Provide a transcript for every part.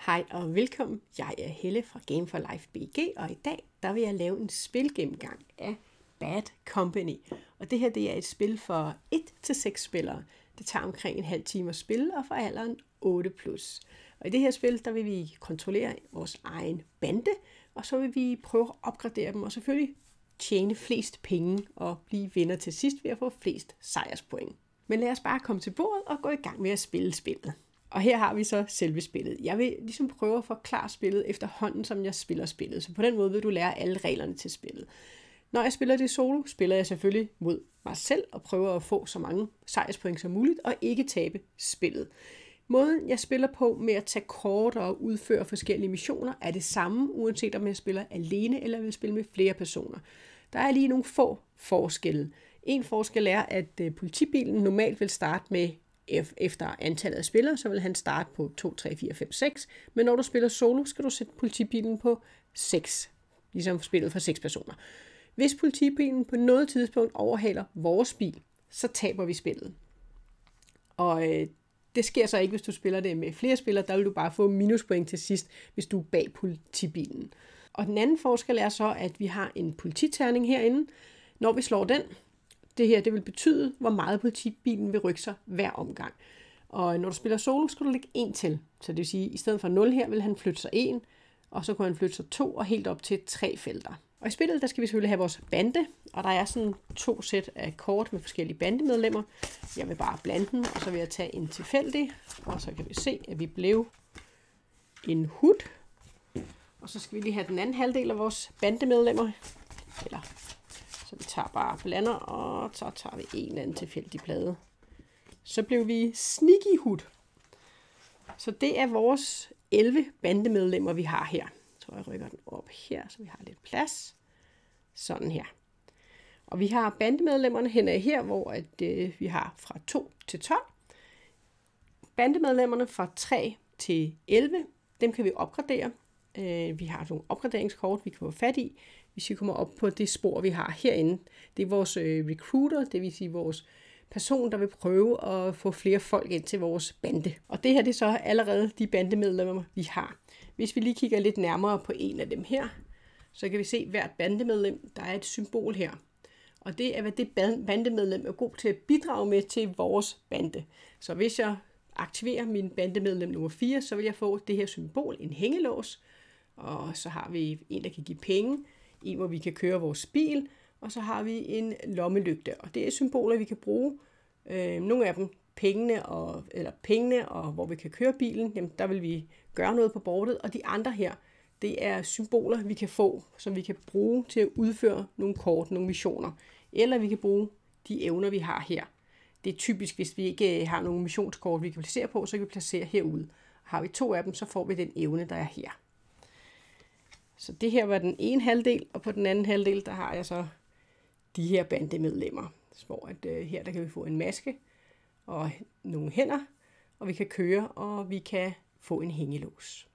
Hej og velkommen. Jeg er Helle fra Game for Life BG, og i dag vil jeg lave en spilgennemgang af Bad Company. Og det her er et spil for 1-6 spillere. Det tager omkring en halv time at spille, og for alderen 8+. Og i det her spil, vil vi kontrollere vores egen bande, og så vil vi prøve at opgradere dem, og selvfølgelig tjene flest penge og blive vinder til sidst ved at få flest sejrspoint. Men lad os bare komme til bordet og gå i gang med at spille spillet. Og her har vi så selve spillet. Jeg vil ligesom prøve at forklare spillet efterhånden, som jeg spiller spillet. Så på den måde vil du lære alle reglerne til spillet. Når jeg spiller det solo, spiller jeg selvfølgelig mod mig selv og prøver at få så mange sejrspoint som muligt og ikke tabe spillet. Måden jeg spiller på med at tage kort og udføre forskellige missioner er det samme, uanset om jeg spiller alene eller vil spille med flere personer. Der er lige nogle få forskelle. En forskel er, at politibilen normalt vil starte med efter antallet af spillere, så vil han starte på 2, 3, 4, 5, 6. Men når du spiller solo, skal du sætte politibilen på 6. Ligesom spillet for 6 personer. Hvis politibilen på noget tidspunkt overhaler vores bil, så taber vi spillet. Og det sker så ikke, hvis du spiller det med flere spillere. Der vil du bare få minuspoint til sidst, hvis du er bag politibilen. Og den anden forskel er så, at vi har en polititerning herinde. Når vi slår den, det vil betyde, hvor meget politibilen vil rykke sig hver omgang. Og når du spiller solo, skal du lægge 1 til. Så det vil sige, at i stedet for 0 her, vil han flytte sig 1, og så kan han flytte sig 2 og helt op til 3 felter. Og i spillet, der skal vi selvfølgelig have vores bande, og der er sådan 2 sæt af kort med forskellige bandemedlemmer. Jeg vil bare blande dem, og så vil jeg tage en tilfældig, og så kan vi se, at vi blev en hud. Og så skal vi lige have den anden halvdel af vores bandemedlemmer, så vi tager bare blander, og så tager vi en eller anden tilfældig plade. Så blev vi Sneaky Hood. Så det er vores 11 bandemedlemmer, vi har her. Så jeg rykker den op her, så vi har lidt plads. Sådan her. Og vi har bandemedlemmerne henad her, hvor vi har fra 2 til 12. Bandemedlemmerne fra 3 til 11, dem kan vi opgradere. Vi har nogle opgraderingskort, vi kan få fat i, hvis vi kommer op på det spor, vi har herinde. Det er vores recruiter, det vil sige vores person, der vil prøve at få flere folk ind til vores bande. Og det her det er så allerede de bandemedlemmer, vi har. Hvis vi lige kigger lidt nærmere på en af dem her, så kan vi se, at hvert bandemedlem, der er et symbol her. Og det er, hvad det bandemedlem er god til at bidrage med til vores bande. Så hvis jeg aktiverer min bandemedlem nummer 4, så vil jeg få det her symbol, en hængelås. Og så har vi en, der kan give penge, en, hvor vi kan køre vores bil, og så har vi en lommelygte. Og det er symboler, vi kan bruge. Nogle af dem, pengene, og hvor vi kan køre bilen, jamen, der vil vi gøre noget på bordet. Og de andre her, det er symboler, vi kan få, som vi kan bruge til at udføre nogle kort, nogle missioner. Eller vi kan bruge de evner, vi har her. Det er typisk, hvis vi ikke har nogle missionskort, vi kan placere på, så kan vi placere herude. Har vi 2 af dem, så får vi den evne, der er her. Så det her var den ene halvdel, og på den anden halvdel, der har jeg så de her bandemedlemmer. Hvor her der kan vi få en maske og nogle hænder, og vi kan køre, og vi kan få en hængelås.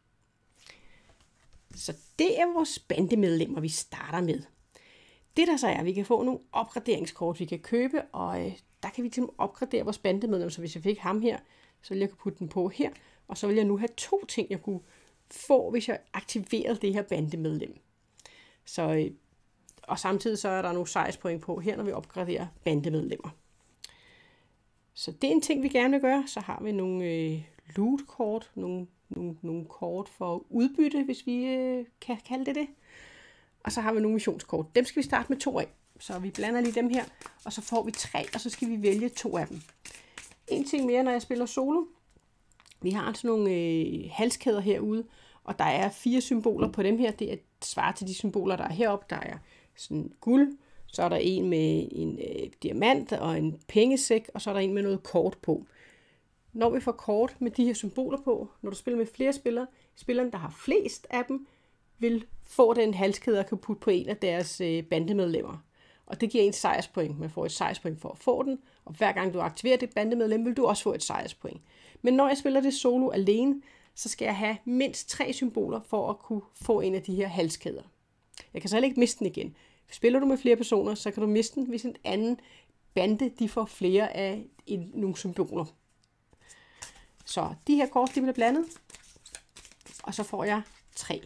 Så det er vores bandemedlemmer, vi starter med. Det der så er, at vi kan få nogle opgraderingskort, vi kan købe, og der kan vi til opgradere vores bandemedlemmer. Så hvis jeg fik ham her, så vil jeg kunne putte den på her, og så vil jeg nu have 2 ting, jeg kunne få, hvis jeg aktiverede det her bandemedlem. Så, og samtidig så er der nogle sejrspoint på her, når vi opgraderer bandemedlemmer. Så det er en ting, vi gerne vil gøre. Så har vi nogle loot-kort, nogle kort for udbytte, hvis vi kan kalde det det. Og så har vi nogle missionskort. Dem skal vi starte med 2 af. Så vi blander lige dem her, og så får vi 3, og så skal vi vælge 2 af dem. En ting mere, når jeg spiller solo. Vi har altså nogle halskæder herude, og der er 4 symboler på dem her. Det er svaret til de symboler, der er heroppe. Der er sådan guld, så er der en med en diamant og en pengesæk, og så er der en med noget kort på. Når vi får kort med de her symboler på, når du spiller med flere spillere, spilleren, der har flest af dem, vil få den halskæde og kan putte på en af deres bandemedlemmer. Og det giver en sejrspoint. Man får et sejrspoint for at få den, og hver gang du aktiverer det bandemedlem, vil du også få et sejrspoint. Men når jeg spiller det solo alene, så skal jeg have mindst 3 symboler for at kunne få en af de her halskæder. Jeg kan så heller ikke miste den igen. Spiller du med flere personer, så kan du miste den, hvis en anden bande de får flere af nogle symboler. Så de her kort, de bliver blandet. Og og så får jeg 3.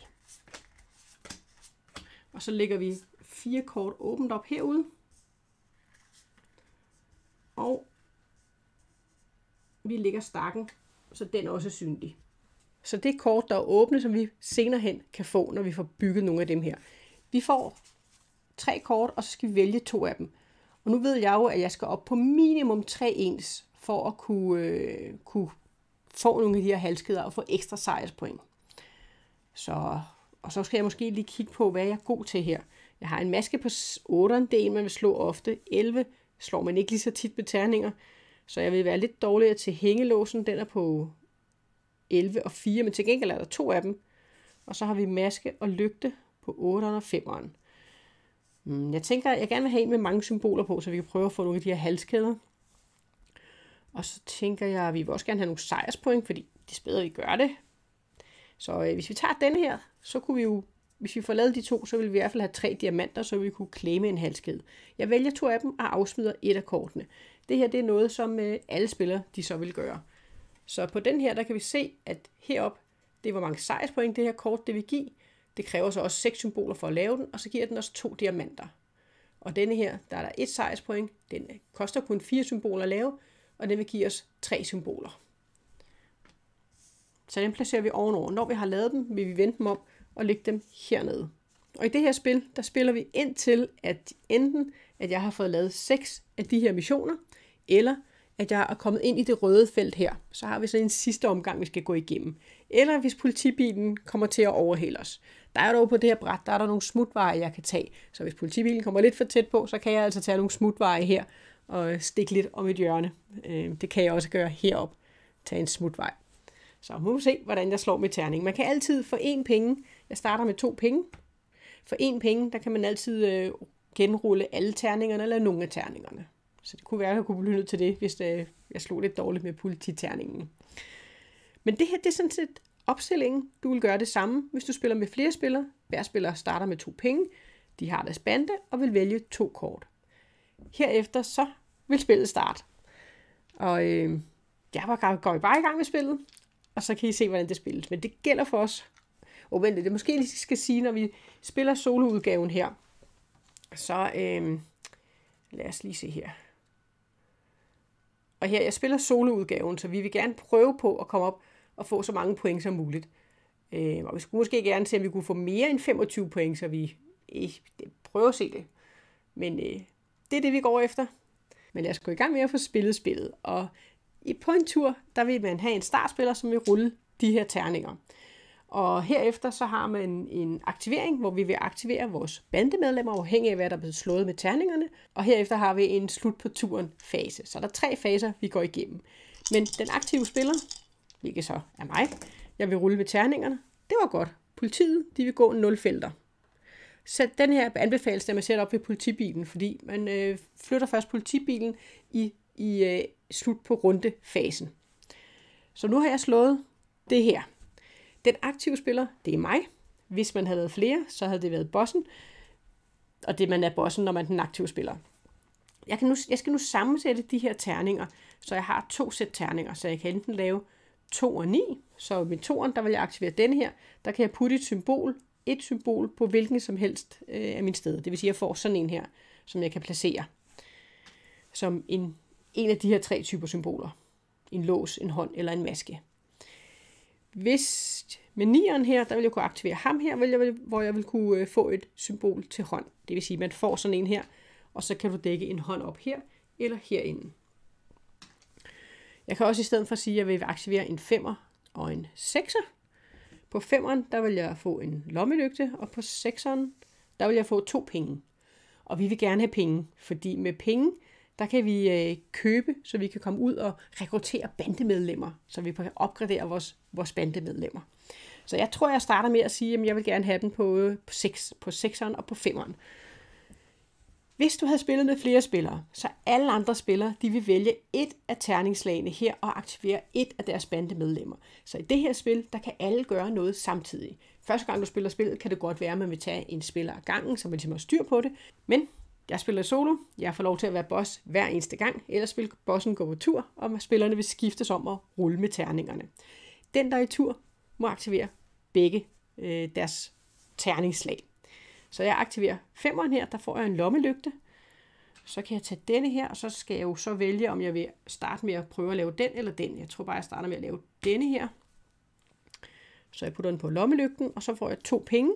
Og så lægger vi 4 kort åbent op herude. Og vi lægger stakken, så den også er synlig. Så det kort, der er åbne, som vi senere hen kan få, når vi får bygget nogle af dem her. Vi får 3 kort, og så skal vi vælge 2 af dem. Og nu ved jeg jo, at jeg skal op på minimum 3 ens, for at kunne få nogle af de her halskæder og få ekstra sejrspoint. Og så skal jeg måske lige kigge på, hvad jeg er god til her. Jeg har en maske på 8'eren, det er en, man vil slå ofte. 11 slår man ikke lige så tit med terninger, så jeg vil være lidt dårligere til hængelåsen. Den er på 11 og 4, men til gengæld er der 2 af dem. Og så har vi maske og lygte på 8'eren og 5'eren. Jeg tænker, at jeg gerne vil have en med mange symboler på, så vi kan prøve at få nogle af de her halskæder. Og så tænker jeg, at vi vil også gerne have nogle sejrspoint, fordi det er bedre, vi gør det. Så hvis vi tager den her, så kunne vi jo, hvis vi får lavet de 2, så vil vi i hvert fald have 3 diamanter, så vi kunne claime en halskæde. Jeg vælger 2 af dem og afsmider 1 af kortene. Det her, det er noget, som alle spillere, de så vil gøre. Så på den her, der kan vi se, at heroppe, det er hvor mange sejrspoint det her kort, det vil give. Det kræver så også 6 symboler for at lave den, og så giver den også 2 diamanter. Og denne her, der er der 1 sejrspoint. Den koster kun 4 symboler at lave, og den vil give os 3 symboler. Så den placerer vi ovenover. Når vi har lavet dem, vil vi vende dem om og lægge dem hernede. Og i det her spil, der spiller vi indtil, at enten at jeg har fået lavet 6 af de her missioner, eller at jeg er kommet ind i det røde felt her. Så har vi så en sidste omgang, vi skal gå igennem. Eller hvis politibilen kommer til at overhale os. Der er dog på det her bræt, der er der nogle smutveje, jeg kan tage. Så hvis politibilen kommer lidt for tæt på, så kan jeg altså tage nogle smutveje her og stikke lidt om et hjørne. Det kan jeg også gøre herop. Tage en smutvej. Så må vi se, hvordan jeg slår med terning. Man kan altid for 1 penge. Jeg starter med 2 penge. For 1 penge, der kan man altid genrulle alle terningerne eller nogle af terningerne. Så det kunne være, at jeg kunne blive nødt til det, hvis jeg slog lidt dårligt med polititerningen. Men det her, det er sådan set opstillingen. Du vil gøre det samme, hvis du spiller med flere spillere. Hver spiller starter med 2 penge. De har deres bande og vil vælge 2 kort. Herefter så vil spillet starte. Og jeg går bare i gang med spillet. Og så kan I se, hvordan det spilles. Men det gælder for os. Men det måske lige skal sige, når vi spiller soloudgaven her. Så lad os lige se her. Og her, jeg spiller soloudgaven, så vi vil gerne prøve på at komme op og få så mange point som muligt. Og vi skulle måske gerne se, om vi kunne få mere end 25 point, så vi prøver at se det. Men det er det, vi går efter. Men lad os gå i gang med at få spillet. Og på en tur, der vil man have en startspiller, som vil rulle de her terninger. Og herefter så har man en aktivering, hvor vi vil aktivere vores bandemedlemmer, afhængig af hvad der er blevet slået med terningerne. Og herefter har vi en slut på turen fase. Så der er 3 faser, vi går igennem. Men den aktive spiller, hvilket så er mig, jeg vil rulle med terningerne. Det var godt. Politiet, de vil gå 0 felter. Så den her anbefales, at man sætter op ved politibilen, fordi man flytter først politibilen i slut på rundefasen. Så nu har jeg slået det her. Den aktive spiller, det er mig. Hvis man havde været flere, så havde det været bossen. Og det man er bossen, når man er den aktive spiller. Jeg skal nu sammensætte de her terninger, så jeg har 2 sæt terninger. Så jeg kan enten lave 2 og 9. Så med 2'eren, der vil jeg aktivere denne her. Der kan jeg putte et symbol på hvilken som helst af mine steder. Det vil sige, at jeg får sådan en her, som jeg kan placere. Som en af de her 3 typer symboler. En lås, en hånd eller en maske. Hvis med 9'eren her, der vil jeg kunne aktivere ham her, hvor jeg vil kunne få et symbol til hånd. Det vil sige, at man får sådan en her, og så kan du dække en hånd op her eller herinde. Jeg kan også i stedet for sige, at jeg vil aktivere en 5'er og en 6'er. På 5'eren, der vil jeg få en lommelygte, og på 6'eren, der vil jeg få 2 penge. Og vi vil gerne have penge, fordi med penge, der kan vi købe, så vi kan komme ud og rekruttere bandemedlemmer, så vi kan opgradere vores bandemedlemmer. Så jeg tror, jeg starter med at sige, at jeg vil gerne have den på 6'eren og på 5'eren. Hvis du havde spillet med flere spillere, så alle andre spillere, de vil vælge et af terningslagene her og aktivere et af deres bandemedlemmer. Så i det her spil, der kan alle gøre noget samtidig. Første gang du spiller spillet, kan det godt være, at man vil tage en spiller ad gangen, så man ligesom har styr på det. Men jeg spiller solo. Jeg får lov til at være boss hver eneste gang. Ellers vil bossen gå på tur, og spillerne vil skiftes om at rulle med terningerne. Den, der er i tur, må aktivere begge deres terningsslag. Så jeg aktiverer 5'eren her, der får jeg en lommelygte. Så kan jeg tage denne her, og så skal jeg jo så vælge, om jeg vil starte med at prøve at lave den eller den. Jeg tror bare, jeg starter med at lave denne her. Så jeg putter den på lommelygten, og så får jeg 2 penge.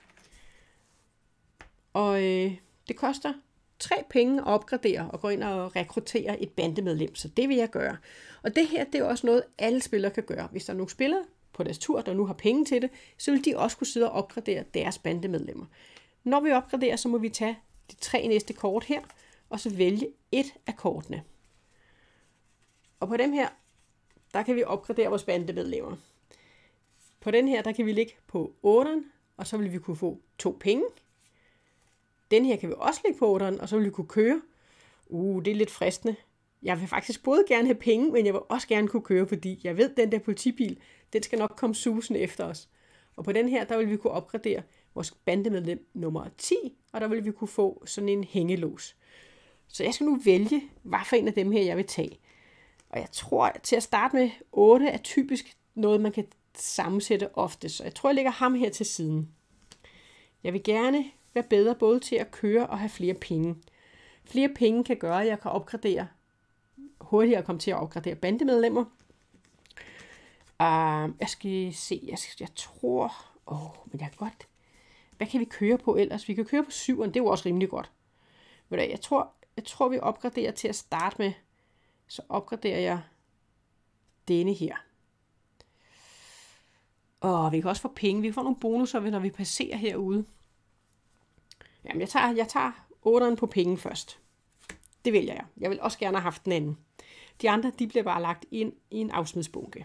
Og det koster 3 penge at opgradere og gå ind og rekruttere et bandemedlem, så det vil jeg gøre. Og det her, det er også noget, alle spillere kan gøre. Hvis der er nogle spillere på deres tur, der nu har penge til det, så vil de også kunne sidde og opgradere deres bandemedlemmer. Når vi opgraderer, så må vi tage de 3 næste kort her, og så vælge et af kortene. Og på dem her, der kan vi opgradere vores bandemedlemmer. På den her, der kan vi ligge på 8'eren, og så vil vi kunne få 2 penge. Den her kan vi også ligge på 8'eren, og så vil vi kunne køre. Det er lidt fristende. Jeg vil faktisk både gerne have penge, men jeg vil også gerne kunne køre, fordi jeg ved, at den der politibil, den skal nok komme susende efter os. Og på den her, der vil vi kunne opgradere vores bandemedlem nummer 10, og der vil vi kunne få sådan en hængelås. Så jeg skal nu vælge, hvad for en af dem her, jeg vil tage. Og jeg tror, til at starte med, 8 er typisk noget, man kan sammensætte ofte. Så jeg tror, jeg lægger ham her til siden. Jeg vil gerne være bedre både til at køre og have flere penge. Flere penge kan gøre, at jeg kan opgradere hurtigere komme til at opgradere bandemedlemmer. Jeg skal se, jeg tror, men jeg kan godt. Hvad kan vi køre på ellers? Vi kan køre på 7'eren, det er jo også rimelig godt. Jeg tror vi opgraderer til at starte med, så opgraderer jeg denne her. Og vi kan også få penge. Vi kan få nogle bonusser, når vi passerer herude. Jamen, jeg tager 8'eren på penge først. Det vælger jeg. Jeg vil også gerne have haft den anden. De andre, de bliver bare lagt ind i en afsmidsbunke.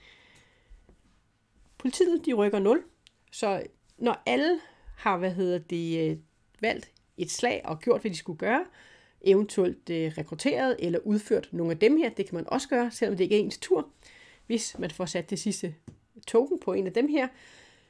Politiet, de rykker 0. Så når alle har, valgt et slag og gjort, hvad de skulle gøre, eventuelt rekrutteret eller udført nogle af dem her, det kan man også gøre, selvom det ikke er ens tur, hvis man får sat det sidste token på en af dem her.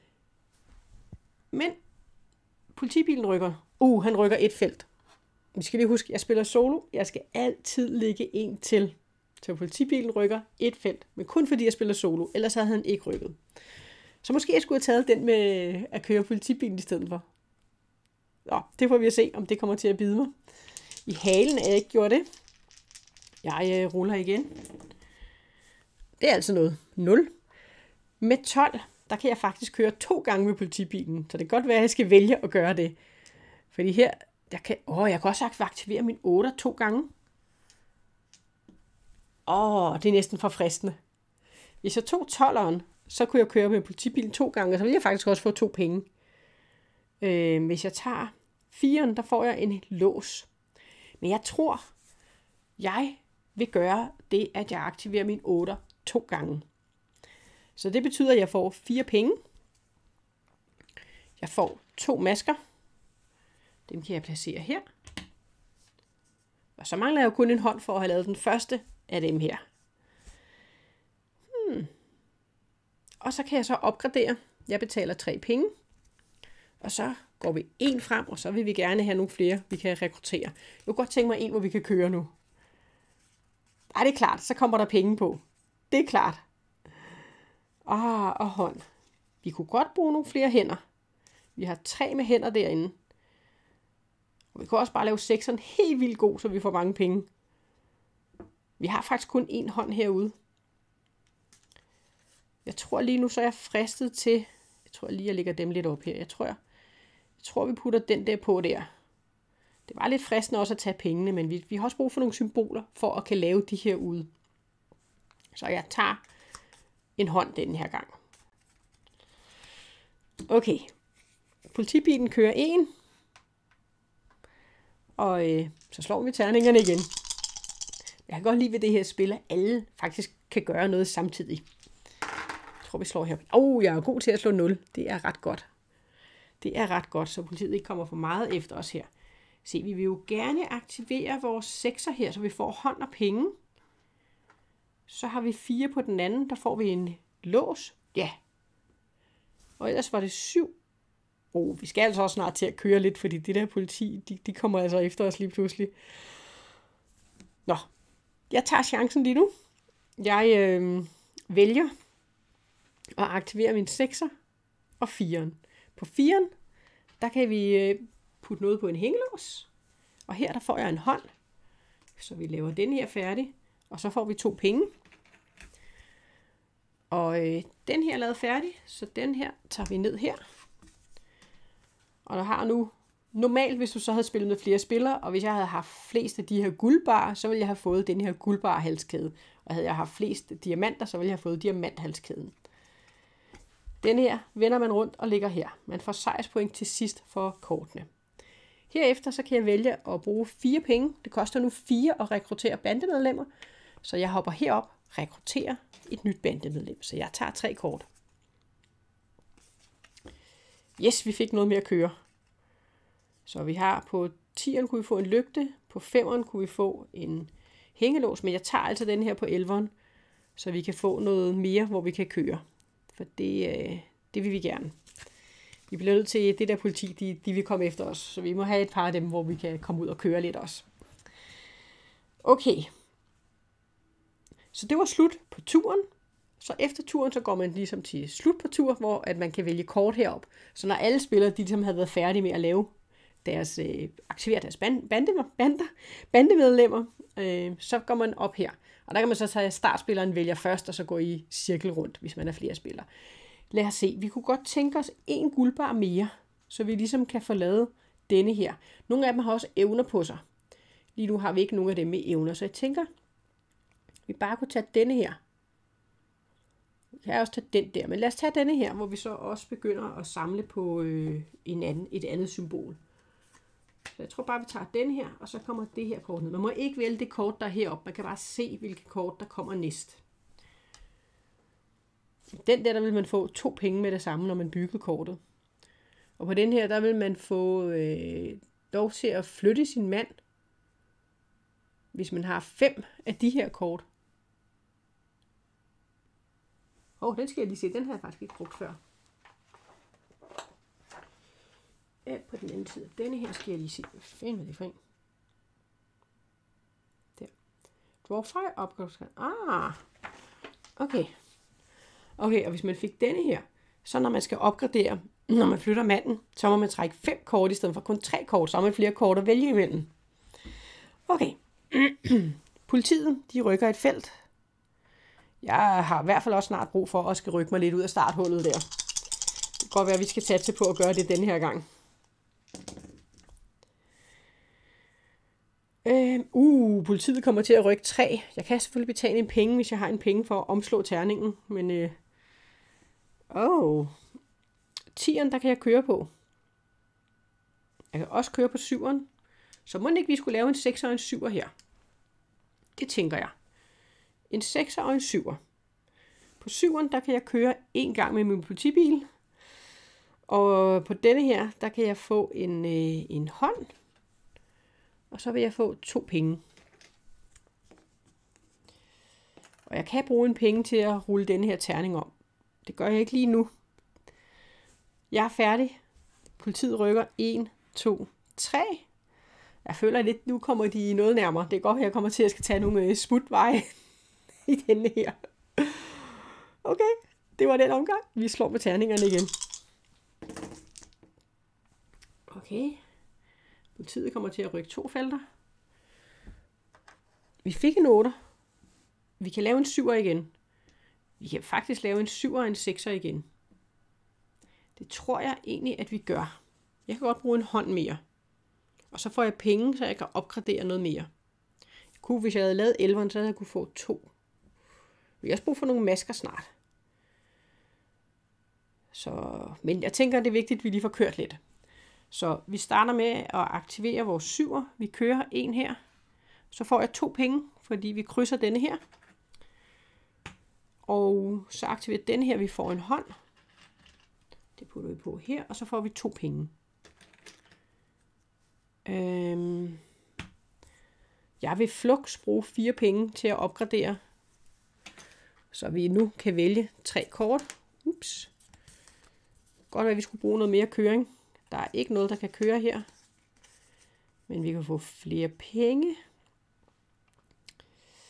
Men politibilen rykker. Han rykker et felt. Vi skal lige huske, jeg spiller solo. Jeg skal altid lægge en til. Så politibilen rykker et felt, men kun fordi jeg spiller solo, ellers havde han ikke rykket. Så måske jeg skulle have taget den med at køre politibilen i stedet for. Det får vi at se, om det kommer til at bide mig. I halen er jeg ikke gjort det. Jeg ruller igen. Det er altså noget 0. Med 12, der kan jeg faktisk køre 2 gange med politibilen, så det kan godt være, at jeg skal vælge at gøre det. Fordi her, jeg kan også aktivere min 8 2 gange. Det er næsten for fristende. Hvis jeg tog 12'eren, så kunne jeg køre med politibilen 2 gange, og så ville jeg faktisk også få 2 penge. Hvis jeg tager 4'eren, der får jeg en lås. Men jeg tror, jeg vil gøre det, at jeg aktiverer min 8 2 gange. Så det betyder, at jeg får 4 penge. Jeg får 2 masker. Dem kan jeg placere her. Og så mangler jeg jo kun en hånd for at have lavet den første af dem her. Og så kan jeg så opgradere. Jeg betaler 3 penge. Og så går vi 1 frem, og så vil vi gerne have nogle flere, vi kan rekruttere. Jeg kunne godt tænke mig en, hvor vi kan køre nu. Det er klart, så kommer der penge på. Det er klart. Og hånd. Vi kunne godt bruge nogle flere hænder. Vi har 3 med hænder derinde. Og vi kan også bare lave 6'eren helt vildt god, så vi får mange penge. Vi har faktisk kun 1 hånd herude. Jeg tror lige nu, så er jeg fristet til. Jeg tror lige, jeg lægger dem lidt op her. Jeg tror, vi putter den der på der. Det var lidt fristende også at tage pengene, men vi har også brug for nogle symboler, for at kan lave de her ude. Så jeg tager en hånd den her gang. Okay. Politibilen kører 1. Og så slår vi terningerne igen. Jeg kan godt lide ved det her spil, at alle faktisk kan gøre noget samtidig. Jeg tror, vi slår her. Jeg er god til at slå 0. Det er ret godt. Det er ret godt, så politiet ikke kommer for meget efter os her. Se, vi vil jo gerne aktivere vores 6'er her, så vi får hånd og penge. Så har vi 4 på den anden, der får vi en lås. Ja. Og ellers var det 7. Vi skal altså også snart til at køre lidt, fordi det der politi, de kommer altså efter os lige pludselig. Nå, jeg tager chancen lige nu. Jeg vælger at aktivere min 6'er. og 4'eren. På 4'eren, der kan vi putte noget på en hængelås. Og her der får jeg en hånd. Så vi laver den her færdig. Og så får vi 2 penge. Og den her er lavet færdig. Så den her tager vi ned her. Og der har nu, normalt hvis du så havde spillet med flere spillere, og hvis jeg havde haft flest af de her guldbarer, så ville jeg have fået den her guldbar halskæde. Og havde jeg haft flest diamanter, så ville jeg have fået diamanthalskæden. Den her vender man rundt og lægger her. Man får sejrspoint til sidst for kortene. Herefter så kan jeg vælge at bruge 4 penge. Det koster nu 4 at rekruttere bandemedlemmer. Så jeg hopper herop, rekrutterer et nyt bandemedlem. Så jeg tager 3 kort. Yes, vi fik noget mere at køre. Så vi har på 10'eren kunne vi få en lygte. På 5'eren kunne vi få en hængelås. Men jeg tager altså den her på 11'eren. Så vi kan få noget mere, hvor vi kan køre. For det vil vi gerne. Vi bliver nødt til, det der politi, de vil komme efter os. Så vi må have et par af dem, hvor vi kan komme ud og køre lidt også. Okay. Så det var slut på turen. Så efter turen, så går man ligesom til slut på tur, hvor at man kan vælge kort herop. Så når alle spillere, de ligesom havde været færdige med at lave deres, aktivere deres bandemedlemmer, så går man op her. Og der kan man så tage, at startspilleren vælger først, og så gå i cirkel rundt, hvis man er flere spillere. Lad os se, vi kunne godt tænke os en guldbar mere, så vi ligesom kan få lavet denne her. Nogle af dem har også evner på sig. Lige nu har vi ikke nogen af dem med evner, så jeg tænker, vi bare kunne tage denne her. Vi kan også tage den der, men lad os tage denne her, hvor vi så også begynder at samle på et andet symbol. Så jeg tror bare, vi tager den her, og så kommer det her kort ned. Man må ikke vælge det kort, der er heroppe. Man kan bare se, hvilket kort, der kommer næst. Den der vil man få 2 penge med det samme, når man bygger kortet. Og på den her, der vil man få lov til at flytte sin mand, hvis man har 5 af de her kort. Den skal jeg lige se. Den har jeg faktisk ikke brugt før. På den anden side. Denne her skal jeg lige se. Hvad fanden er det for en? Der. Draw 5 opgaveskat. Okay. Okay, og hvis man fik denne her, så når man skal opgradere, når man flytter manden, så må man trække 5 kort i stedet for kun 3 kort, så har man flere kort at vælge imellem. Okay. Politiet, de rykker et felt. Jeg har i hvert fald også snart brug for at skal rykke mig lidt ud af starthullet der. Det kan godt være, at vi skal satse på at gøre det denne her gang. Politiet kommer til at rykke 3. Jeg kan selvfølgelig betale en penge, hvis jeg har en penge for at omslå terningen. Men 10'eren, der kan jeg køre på. Jeg kan også køre på 7'eren. Så må ikke vi skulle lave en 6'er og en 7'er her. Det tænker jeg. En 6'er og en 7'er. På 7'eren, der kan jeg køre en gang med min politibil. Og på denne her, der kan jeg få en hånd. Og så vil jeg få 2 penge. Og jeg kan bruge en penge til at rulle denne her terning om. Det gør jeg ikke lige nu. Jeg er færdig. Politiet rykker 1, 2, 3. Jeg føler lidt, nu kommer de noget nærmere. Det er godt, at jeg kommer til at skal tage nogle smutveje i denne her. Okay, det var den omgang. Vi slår med terningerne igen. Okay. Politiet kommer til at rykke 2 felter. Vi fik en 8'er. Vi kan lave en 7'er igen. Vi kan faktisk lave en 7'er og en 6'er igen. Det tror jeg egentlig, at vi gør. Jeg kan godt bruge en hånd mere. Og så får jeg penge, så jeg kan opgradere noget mere. Hvis jeg havde lavet 11'eren, så havde jeg kunne få 2. Vi har også brug for nogle masker snart. Men jeg tænker, det er vigtigt, at vi lige får kørt lidt. Så vi starter med at aktivere vores 7'er. Vi kører en her. Så får jeg 2 penge, fordi vi krydser denne her. Og så aktiverer den her, vi får en hånd. Det putter vi på her, og så får vi 2 penge. Jeg vil flux bruge 4 penge til at opgradere. Så vi nu kan vælge 3 kort. Ups. Godt være, at vi skulle bruge noget mere køring. Der er ikke noget, der kan køre her. Men vi kan få flere penge.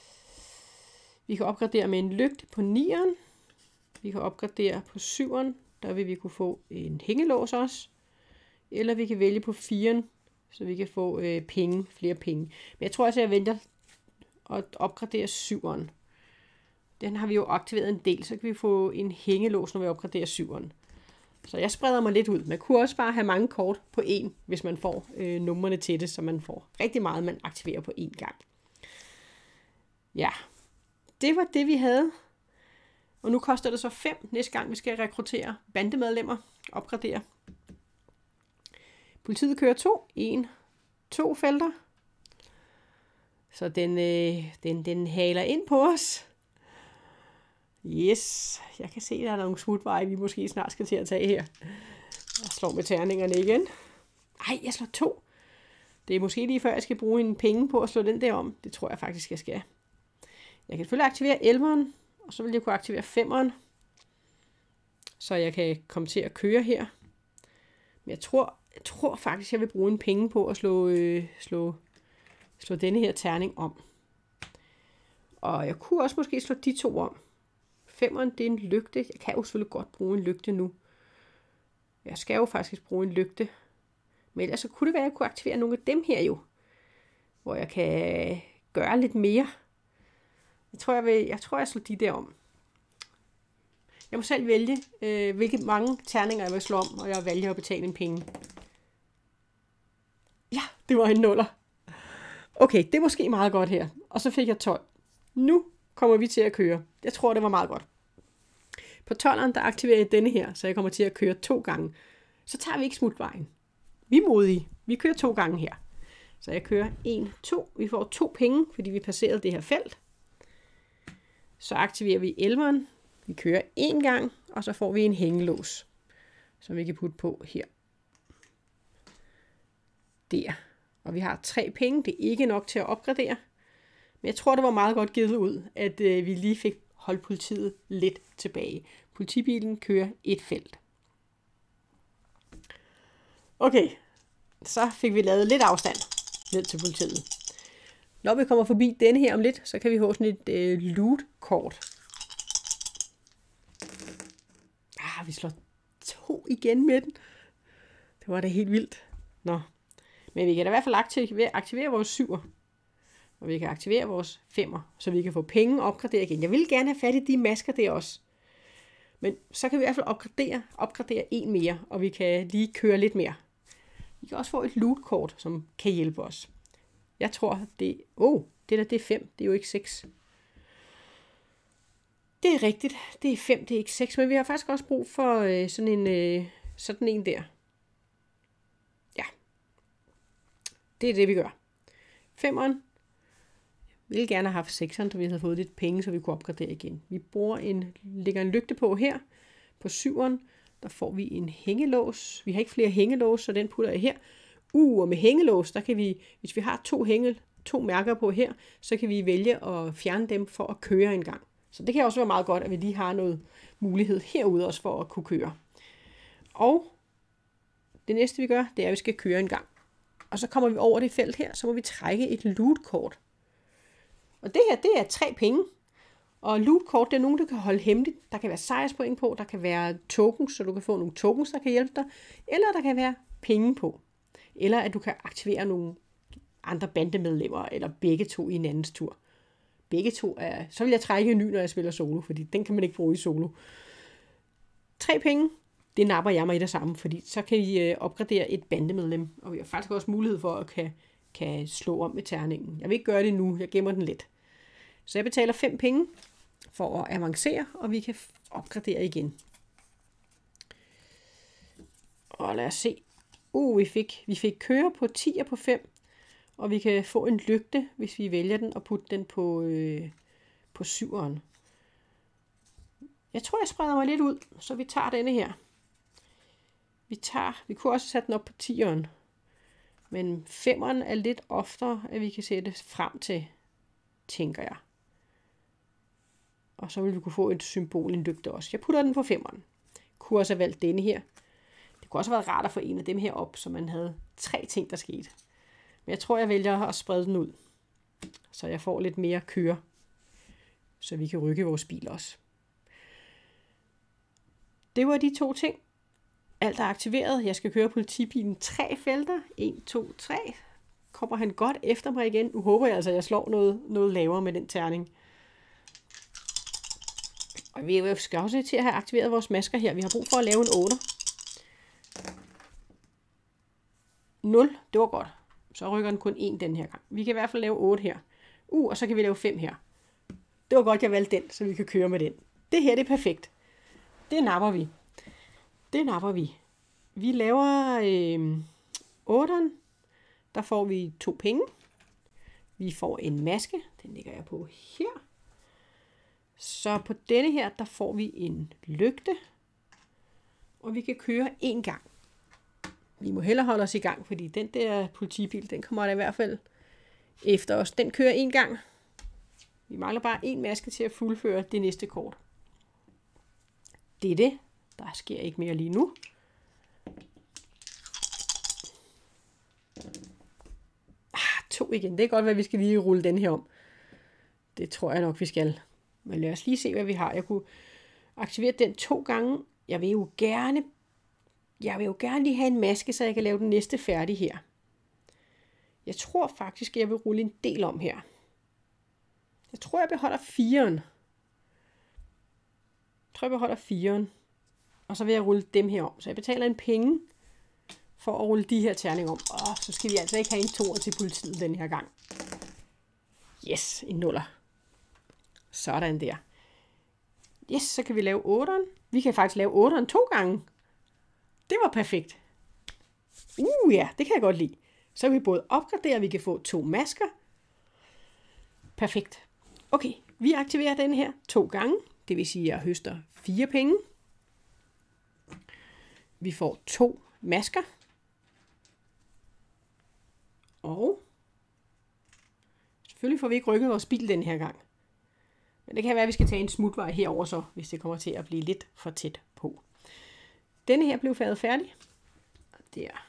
Vi kan opgradere med en lygte på 9'eren. Vi kan opgradere på 7'eren der vil vi kunne få en hængelås også. Eller vi kan vælge på 4'eren, så vi kan få flere penge. Men jeg tror altså, jeg venter at opgradere 7'eren. Den har vi jo aktiveret en del, så kan vi få en hængelås, når vi opgraderer 7'eren. Så jeg spreder mig lidt ud. Man kunne også bare have mange kort på én, hvis man får numrene til det, så man får rigtig meget, man aktiverer på én gang. Ja, det var det, vi havde. Og nu koster det så 5 næste gang, vi skal rekruttere bandemedlemmer, opgradere. Politiet kører 2 felter. Så den haler ind på os. Yes, jeg kan se, at der er nogle smutveje, vi måske snart skal til at tage her. Jeg slår med terningerne igen. Ej, jeg slår 2. Det er måske lige før, jeg skal bruge en penge på at slå den der om. Det tror jeg faktisk, jeg skal. Jeg kan selvfølgelig aktivere 11'eren, og så vil jeg kunne aktivere 5'eren. Så jeg kan komme til at køre her. Men jeg tror faktisk, jeg vil bruge en penge på at slå denne her terning om. Og jeg kunne også måske slå de 2 om. 5'eren, det er en lygte. Jeg kan jo selvfølgelig godt bruge en lygte nu. Jeg skal jo faktisk bruge en lygte. Men ellers så kunne det være, at jeg kunne aktivere nogle af dem her jo. Hvor jeg kan gøre lidt mere. Jeg tror, jeg slår de der om. Jeg må selv vælge, hvilke mange terninger jeg vil slå om, og jeg vælger at betale en penge. Ja, det var en 0'er. Okay, det er måske meget godt her. Og så fik jeg 12. Nu kommer vi til at køre. Jeg tror, det var meget godt. På 12'eren, der aktiverer jeg denne her, så jeg kommer til at køre 2 gange. Så tager vi ikke smutvejen. Vi er modige. Vi kører 2 gange her. Så jeg kører 1, 2. Vi får 2 penge, fordi vi passerede det her felt. Så aktiverer vi 11'eren. Vi kører 1 gang, og så får vi en hængelås, som vi kan putte på her. Der. Og vi har 3 penge. Det er ikke nok til at opgradere. Men jeg tror, det var meget godt givet ud, at vi lige fik holdt politiet lidt tilbage. Politibilen kører 1 felt. Okay, så fik vi lavet lidt afstand ned til politiet. Når vi kommer forbi denne her om lidt, så kan vi få sådan et loot-kort. Vi slår 2 igen med den. Det var da helt vildt. Nå. Men vi kan da i hvert fald aktivere vores 7'er. Og vi kan aktivere vores 5'er, så vi kan få penge og opgradere igen. Jeg vil gerne have fat i de masker der også. Men så kan vi i hvert fald opgradere 1 mere, og vi kan lige køre lidt mere. Vi kan også få et loot-kort, som kan hjælpe os. Jeg tror, det er 5, det er jo ikke 6. Det er rigtigt, det er 5, det er ikke 6, men vi har faktisk også brug for sådan en der. Ja, det er det, vi gør. 5'eren. Vi ville gerne have haft 6'eren, så vi havde fået lidt penge, så vi kunne opgradere igen. Vi lægger en lygte på her. På 7'eren, der får vi en hængelås. Vi har ikke flere hængelås, så den putter jeg her. Og med hængelås, der kan vi, hvis vi har 2 mærker på her, så kan vi vælge at fjerne dem for at køre en gang. Så det kan også være meget godt, at vi lige har noget mulighed herude også for at kunne køre. Og det næste vi gør, det er, at vi skal køre en gang. Og så kommer vi over det felt her, så må vi trække et loot-kort. Og det her, det er 3 penge. Og loot-kort, det er nogen, du kan holde hemmeligt. Der kan være sejrspoint på, der kan være tokens, så du kan få nogle tokens, der kan hjælpe dig. Eller der kan være penge på. Eller at du kan aktivere nogle andre bandemedlemmer, eller begge to i en andens tur. Begge to er... Så vil jeg trække en ny, når jeg spiller solo, fordi den kan man ikke bruge i solo. 3 penge, det napper jeg mig i det samme, fordi så kan I opgradere et bandemedlem. Og vi har faktisk også mulighed for at kan slå om med terningen. Jeg vil ikke gøre det nu, jeg gemmer den lidt. Så jeg betaler 5 penge for at avancere, og vi kan opgradere igen. Og lad os se. Vi fik køre på 10 og på 5, og vi kan få en lygte, hvis vi vælger den og putte den på 7'eren. Jeg tror, jeg spreder mig lidt ud, så vi tager denne her. Vi kunne også sætte den op på 10'eren. Men 5'eren er lidt oftere, at vi kan sætte frem til, tænker jeg. Og så vil vi kunne få et symbol, en lygte også. Jeg putter den på 5'eren. Kunne også have valgt denne her. Det kunne også have været rart at få en af dem her op, så man havde 3 ting, der skete. Men jeg tror, jeg vælger at sprede den ud. Så jeg får lidt mere køre. Så vi kan rykke vores bil også. Det var de 2 ting. Alt er aktiveret. Jeg skal køre politibilen 3 felter. 1, 2, 3. Kommer han godt efter mig igen? Nu håber jeg altså, at jeg slår noget lavere med den terning. Og vi skal også til at have aktiveret vores masker her. Vi har brug for at lave en 8. 0, det var godt. Så rykker den kun 1 den her gang. Vi kan i hvert fald lave 8 her. Og så kan vi lave 5 her. Det var godt, jeg valgte den, så vi kan køre med den. Det her, det er perfekt. Det napper vi. Det napper vi. Vi laver 8'eren. Der får vi 2 penge. Vi får en maske. Den lægger jeg på her. Så på denne her, der får vi en lygte. Og vi kan køre 1 gang. Vi må hellere holde os i gang, fordi den der politibil, den kommer der i hvert fald efter os. Den kører 1 gang. Vi mangler bare 1 maske til at fuldføre det næste kort. Det er det. Der sker ikke mere lige nu. To igen. Det er godt, hvad vi skal lige rulle den her om. Det tror jeg nok, vi skal. Men lad os lige se, hvad vi har. Jeg kunne aktivere den 2 gange. Jeg vil jo gerne lige have en maske, så jeg kan lave den næste færdig her. Jeg tror faktisk, at jeg vil rulle en del om her. Jeg tror, jeg beholder 4'eren. Og så vil jeg rulle dem her om. Så jeg betaler en penge for at rulle de her terninger om. Så skal vi altså ikke have en 2'er til politiet den her gang. Yes, en 0'er. Sådan der. Yes, så kan vi lave 8'eren. Vi kan faktisk lave 8'eren 2 gange. Det var perfekt. Ja, det kan jeg godt lide. Så kan vi både opgradere, vi kan få 2 masker. Perfekt. Okay, vi aktiverer den her 2 gange. Det vil sige, at jeg høster 4 penge. Vi får 2 masker. Og selvfølgelig får vi ikke rykket vores bil den her gang. Men det kan være, at vi skal tage en smutvej herover så, hvis det kommer til at blive lidt for tæt på. Denne her blev færdig. Der.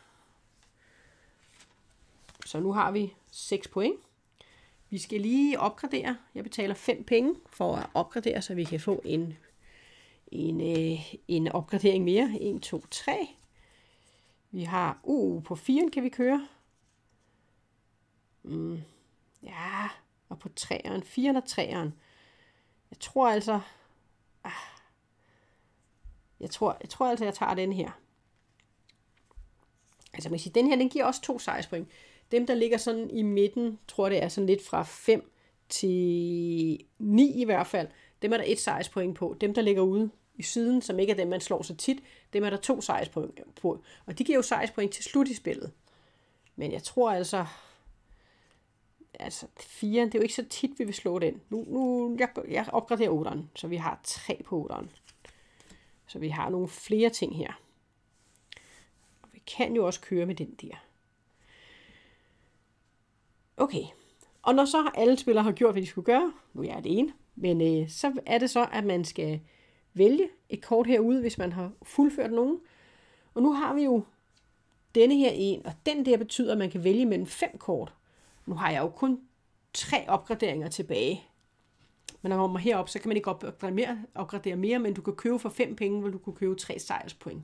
Så nu har vi 6 point. Vi skal lige opgradere. Jeg betaler 5 penge for at opgradere, så vi kan få en opgradering mere. 1, 2, 3. Vi har på 4'en kan vi køre. Ja, og på 3'eren. 4'eren og 3'eren. Jeg tror altså, jeg tager den her. Altså man kan sige, den her, den giver også 2 sejrspoint. Dem, der ligger sådan i midten, tror det er sådan lidt fra 5 til 9 i hvert fald. Dem er der 1 sejrspoint på. Dem, der ligger ude i siden, som ikke er dem, man slår så tit, dem er der 2 sejrspoint på. Og de giver jo sejrspoint til slut i spillet. Men jeg tror altså 4, det er jo ikke så tit, vi vil slå den. Jeg opgraderer 8'eren, så vi har 3 på 8'eren. Så vi har nogle flere ting her. Og vi kan jo også køre med den der. Okay. Og når så alle spillere har gjort, hvad de skulle gøre, nu er jeg det ene, men så er det så, at man skal vælge et kort herude, hvis man har fuldført nogen. Og nu har vi jo denne her en, og den der betyder, at man kan vælge mellem 5 kort. Nu har jeg jo kun 3 opgraderinger tilbage. Men når man kommer herop, så kan man ikke opgradere mere, men du kan købe for 5 penge, hvor du kan købe 3 sejrspoint.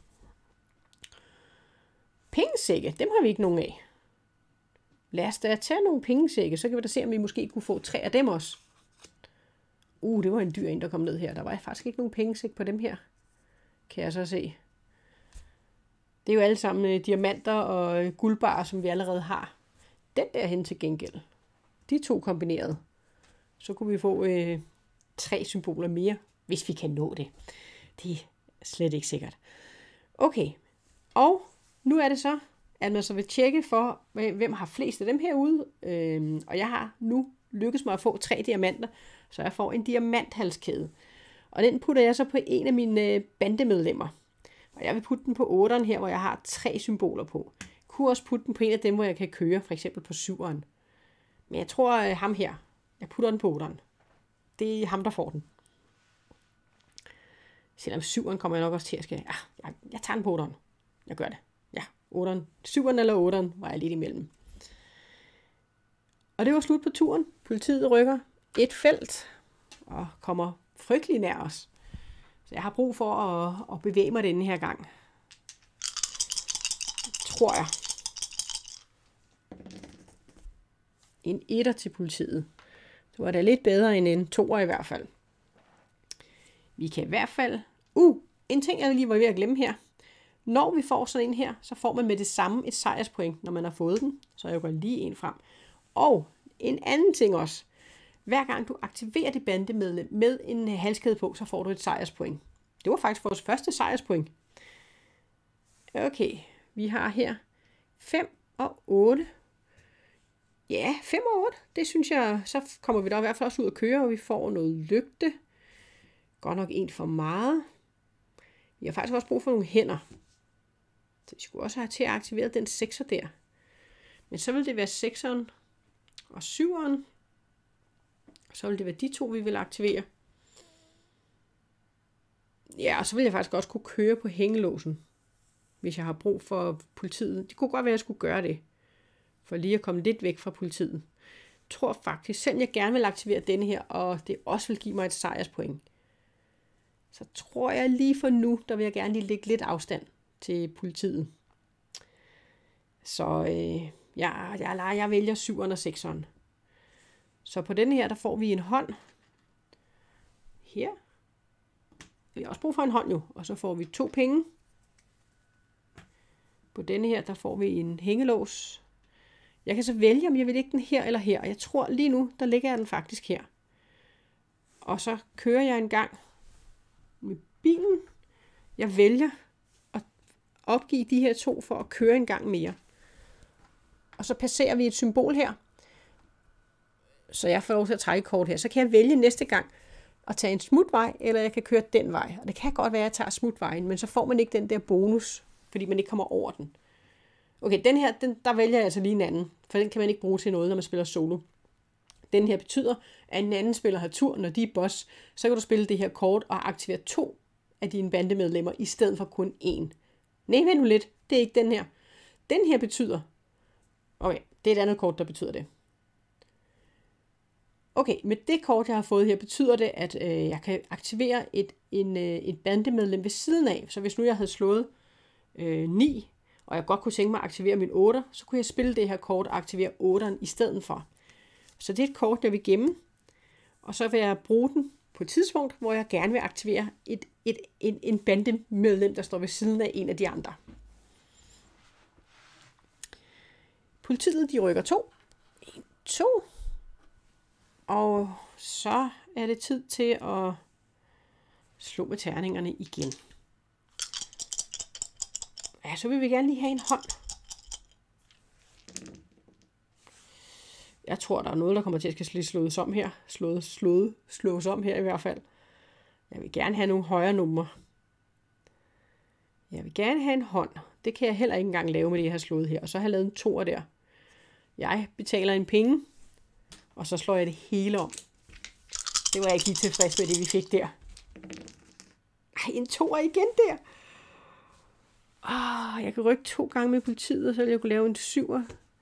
Pengesække, dem har vi ikke nogen af. Lad os da tage nogle pengesække, så kan vi da se, om vi måske kunne få 3 af dem også. Det var en dyr en, der kom ned her. Der var faktisk ikke nogen pengesæk på dem her. Kan jeg så se. Det er jo alle sammen diamanter og guldbarer, som vi allerede har. Den der hen til gengæld. De 2 kombineret. Så kunne vi få 3 symboler mere, hvis vi kan nå det. Det er slet ikke sikkert. Okay. Og nu er det så, at man så vil tjekke for, hvem har flest af dem herude. Og jeg har nu lykkes mig at få 3 diamanter, så jeg får en diamanthalskæde. Og den putter jeg så på en af mine bandemedlemmer. Og jeg vil putte den på 8'eren her, hvor jeg har 3 symboler på. Jeg kunne også putte den på en af dem, hvor jeg kan køre, for eksempel på 7'eren. Men jeg tror ham her, jeg putter den på 8'eren. Det er ham, der får den. Selvom 7'eren kommer jeg nok også til at skal. Jeg tager den på 8'eren. Jeg gør det. Ja, 8'eren. 7'eren eller 8'eren var jeg lidt imellem. Og det var slut på turen. Politiet rykker et felt og kommer frygtelig nær os. Så jeg har brug for at bevæge mig denne her gang. Tror jeg. En 1'er til politiet. Det var da lidt bedre end en 2'er i hvert fald. Vi kan i hvert fald... en ting jeg lige var ved at glemme her. Når vi får sådan en her, så får man med det samme et sejrspoint, når man har fået den. Så jeg går lige en frem. Og en anden ting også. Hver gang du aktiverer det bandemedlem med en halskæde på, så får du et sejrspoint. Det var faktisk vores første sejrspoint. Okay, vi har her 5 og 8. Ja, 5 og 8. Det synes jeg, så kommer vi da i hvert fald også ud at køre, og vi får noget lygte. Godt nok en for meget. Vi har faktisk også brug for nogle hænder. Så vi skulle også have til at aktivere den 6'er der. Men så vil det være 6'eren og 7'eren. Så vil det være de to, vi vil aktivere. Ja, og så vil jeg faktisk også kunne køre på hængelåsen, hvis jeg har brug for politiet. Det kunne godt være, at jeg skulle gøre det, for lige at komme lidt væk fra politiet. Jeg tror faktisk, selvom jeg gerne vil aktivere denne her, og det også vil give mig et sejrspoint, så tror jeg lige for nu, der vil jeg gerne lige lægge lidt afstand til politiet. Så jeg vælger 7'eren og 6'eren. Så på denne her, der får vi en hånd. Her. Vi har også brug for en hånd jo. Og så får vi 2 penge. På denne her, der får vi en hængelås. Jeg kan så vælge, om jeg vil lægge den her eller her. Og jeg tror lige nu, der ligger jeg den faktisk her. Og så kører jeg en gang med bilen. Jeg vælger at opgive de her 2 for at køre en gang mere. Og så passerer vi et symbol her. Så jeg får lov til at trække kort her. Så kan jeg vælge næste gang at tage en smutvej, eller jeg kan køre den vej. Og det kan godt være, at jeg tager smutvejen, men så får man ikke den der bonus, fordi man ikke kommer over den. Okay, den her, der vælger jeg altså lige en anden, for den kan man ikke bruge til noget, når man spiller solo. Den her betyder, at en anden spiller har tur, når de er boss, så kan du spille det her kort og aktivere 2 af dine bandemedlemmer, i stedet for kun 1. Nej, vent nu lidt, det er ikke den her. Den her betyder, okay, det er et andet kort, der betyder det. Okay, med det kort, jeg har fået her, betyder det, at jeg kan aktivere et bandemedlem ved siden af. Så hvis nu jeg havde slået 9, og jeg godt kunne tænke mig at aktivere min 8, så kunne jeg spille det her kort og aktivere 8'eren i stedet for. Så det er et kort, jeg vil gemme, og så vil jeg bruge den på et tidspunkt, hvor jeg gerne vil aktivere en bandemedlem, der står ved siden af en af de andre. Politiet, de rykker 2. 1, 2. Og så er det tid til at slå med terningerne igen. Ja, så vil vi gerne lige have en hånd. Jeg tror, der er noget, der kommer til at skal slås om her. Slås om her i hvert fald. Jeg vil gerne have nogle højere numre. Jeg vil gerne have en hånd. Det kan jeg heller ikke engang lave med det, jeg har slået her. Og så har jeg lavet en 2'er der. Jeg betaler en penge. Og så slår jeg det hele om. Det var jeg ikke lige tilfreds med, det vi fik der. Ej, en 2'er igen der. Jeg kan rykke 2 gange med politiet, og så vil jeg kunne lave en 7'er.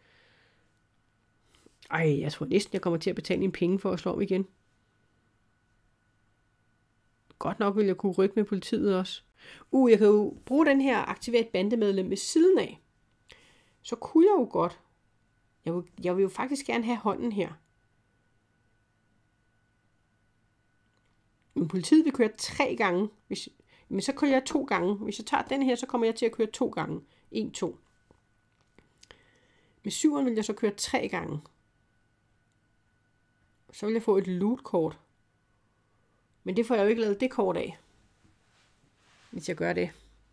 Ej, jeg tror næsten, jeg kommer til at betale en penge for at slå om igen. Godt nok vil jeg kunne rykke med politiet også. Jeg kan jo bruge den her aktivere et bandemedlem ved siden af. Så kunne jeg jo godt. Jeg vil jo faktisk gerne have hånden her. Men politiet vil køre 3 gange. Men så kører jeg 2 gange. Hvis jeg tager den her, så kommer jeg til at køre 2 gange. 1, 2. Med 7'eren vil jeg så køre 3 gange. Så vil jeg få et loot-kort. Men det får jeg jo ikke lavet det kort af. Hvis jeg gør det.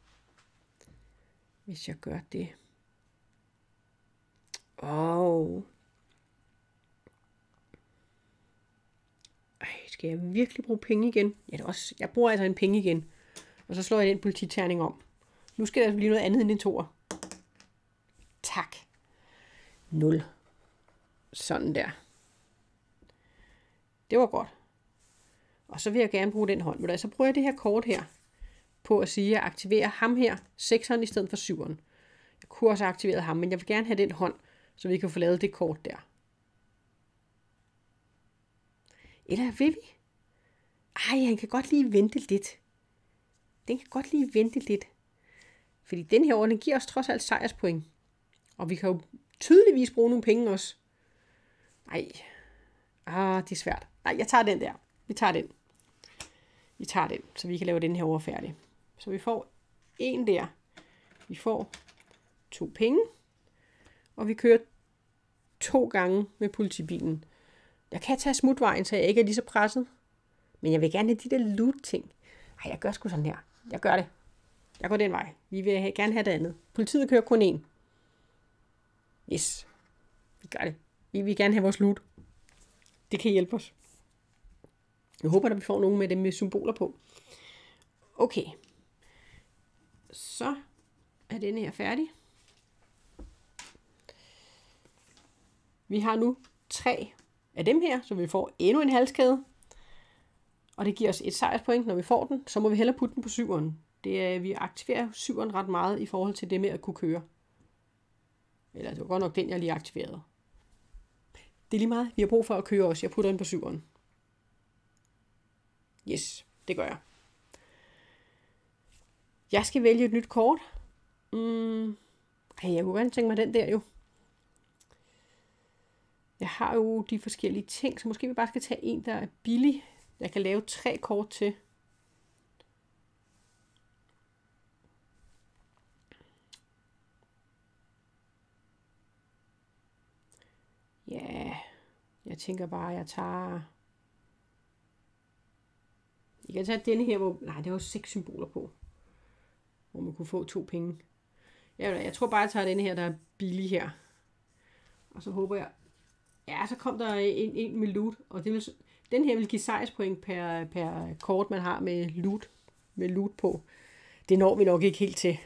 Skal jeg virkelig bruge penge igen? Ja, det er også, jeg bruger altså en penge igen. Og så slår jeg den polititerning om. Nu skal der blive noget andet end en 2'er. Tak. 0. Sådan der. Det var godt. Og så vil jeg gerne bruge den hånd. Men så bruger jeg det her kort her. På at sige, at jeg aktiverer ham her. 6'eren i stedet for 7'eren. Jeg kunne også have aktiveret ham. Men jeg vil gerne have den hånd. Så vi kan få lavet det kort der. Eller vil vi? Han kan godt lige vente lidt. den kan godt lige vente lidt. Fordi den her ordning giver os trods alt sejrspoint. Og vi kan jo tydeligvis bruge nogle penge også. Nej. Det er svært. Nej, jeg tager den der. Vi tager den, så vi kan lave den her over færdig. Så vi får en der. Vi får 2 penge. Og vi kører 2 gange med politibilen. Jeg kan tage smutvejen, så jeg ikke er lige så presset. Men jeg vil gerne have de der loot-ting. Ej, jeg gør sgu sådan her. Jeg gør det. Jeg går den vej. Vi vil gerne have det andet. Politiet kører kun 1. Yes. Vi gør det. Vi vil gerne have vores loot. Det kan hjælpe os. Jeg håber, at vi får nogle med dem med symboler på. Okay. Så er denne her færdig. Vi har nu 3 af dem her, så vi får endnu en halskæde. Og det giver os et sejrspoint, når vi får den. Så må vi hellere putte den på 7'eren. Vi aktiverer 7'eren ret meget i forhold til det med at kunne køre. Eller det var godt nok den, jeg lige aktiverede. Det er lige meget. Vi har brug for at køre også. Jeg putter den på 7'eren. Yes, det gør jeg. Jeg skal vælge et nyt kort. Jeg kunne gerne tænke mig den der jo. Jeg har jo de forskellige ting, så måske vi bare skal tage en, der er billig. Jeg kan lave 3 kort til. Ja, jeg tænker bare, at jeg tager... Jeg kan tage denne her, hvor... Nej, der var 6 symboler på. Hvor man kunne få 2 penge. Jeg tror bare, jeg tager denne her, der er billig her. Og så håber jeg... Ja, så kom der en med loot. Og det vil, den her vil give sejrspoint per kort, man har med loot på. Det når vi nok ikke helt til.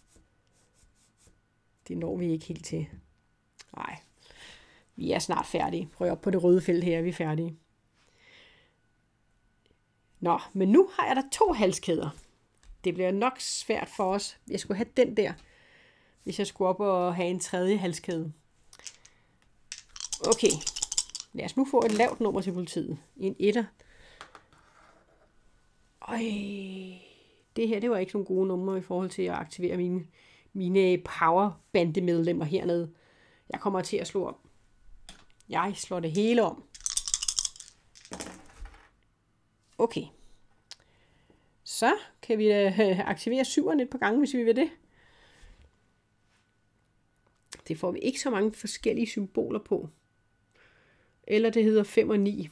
Nej. Vi er snart færdige. Prøv op på det røde felt her, vi er færdige. Nå, men nu har jeg der 2 halskæder. Det bliver nok svært for os. Jeg skulle have den der, hvis jeg skulle op og have en 3. halskæde. Okay, lad os nu få et lavt nummer til politiet. En 1'er. Det her, det var ikke nogle gode numre i forhold til at aktivere mine powerbandemedlemmer hernede. Jeg kommer til at slå om. Jeg slår det hele om. Okay. Så kan vi aktivere 7'eren et par gange, hvis vi vil det. Det får vi ikke så mange forskellige symboler på. Eller det hedder 5 og 9.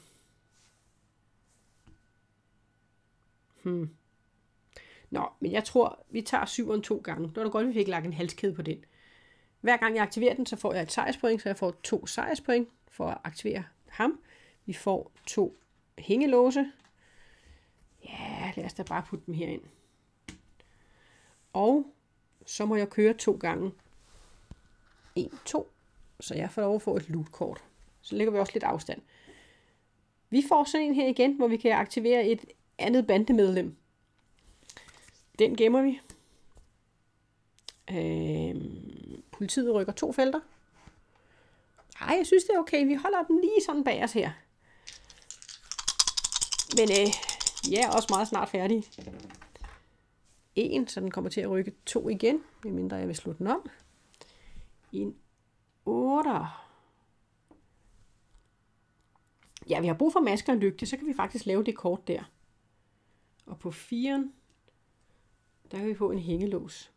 Nå, men jeg tror, vi tager 7'eren 2 gange. Det var da godt, vi fik lagt en halskæde på den. Hver gang jeg aktiverer den, så får jeg et sejrspoint, så jeg får 2 sejrspoint for at aktivere ham. Vi får 2 hængelåse. Ja, lad os da bare putte dem herind. Og så må jeg køre 2 gange. 1, 2. Så jeg får lov at få et lootkort. Så lægger vi også lidt afstand. Vi får sådan en her igen, hvor vi kan aktivere et andet bandemedlem. Den gemmer vi. Politiet rykker 2 felter. Ej, jeg synes det er okay. Vi holder dem lige sådan bag os her. Men vi er også meget snart færdige. 1, så den kommer til at rykke 2 igen, medmindre jeg vil slå den om. En 8. Ja, vi har brug for masker og lygte, så kan vi faktisk lave det kort der. Og på 4, der kan vi få en hængelås.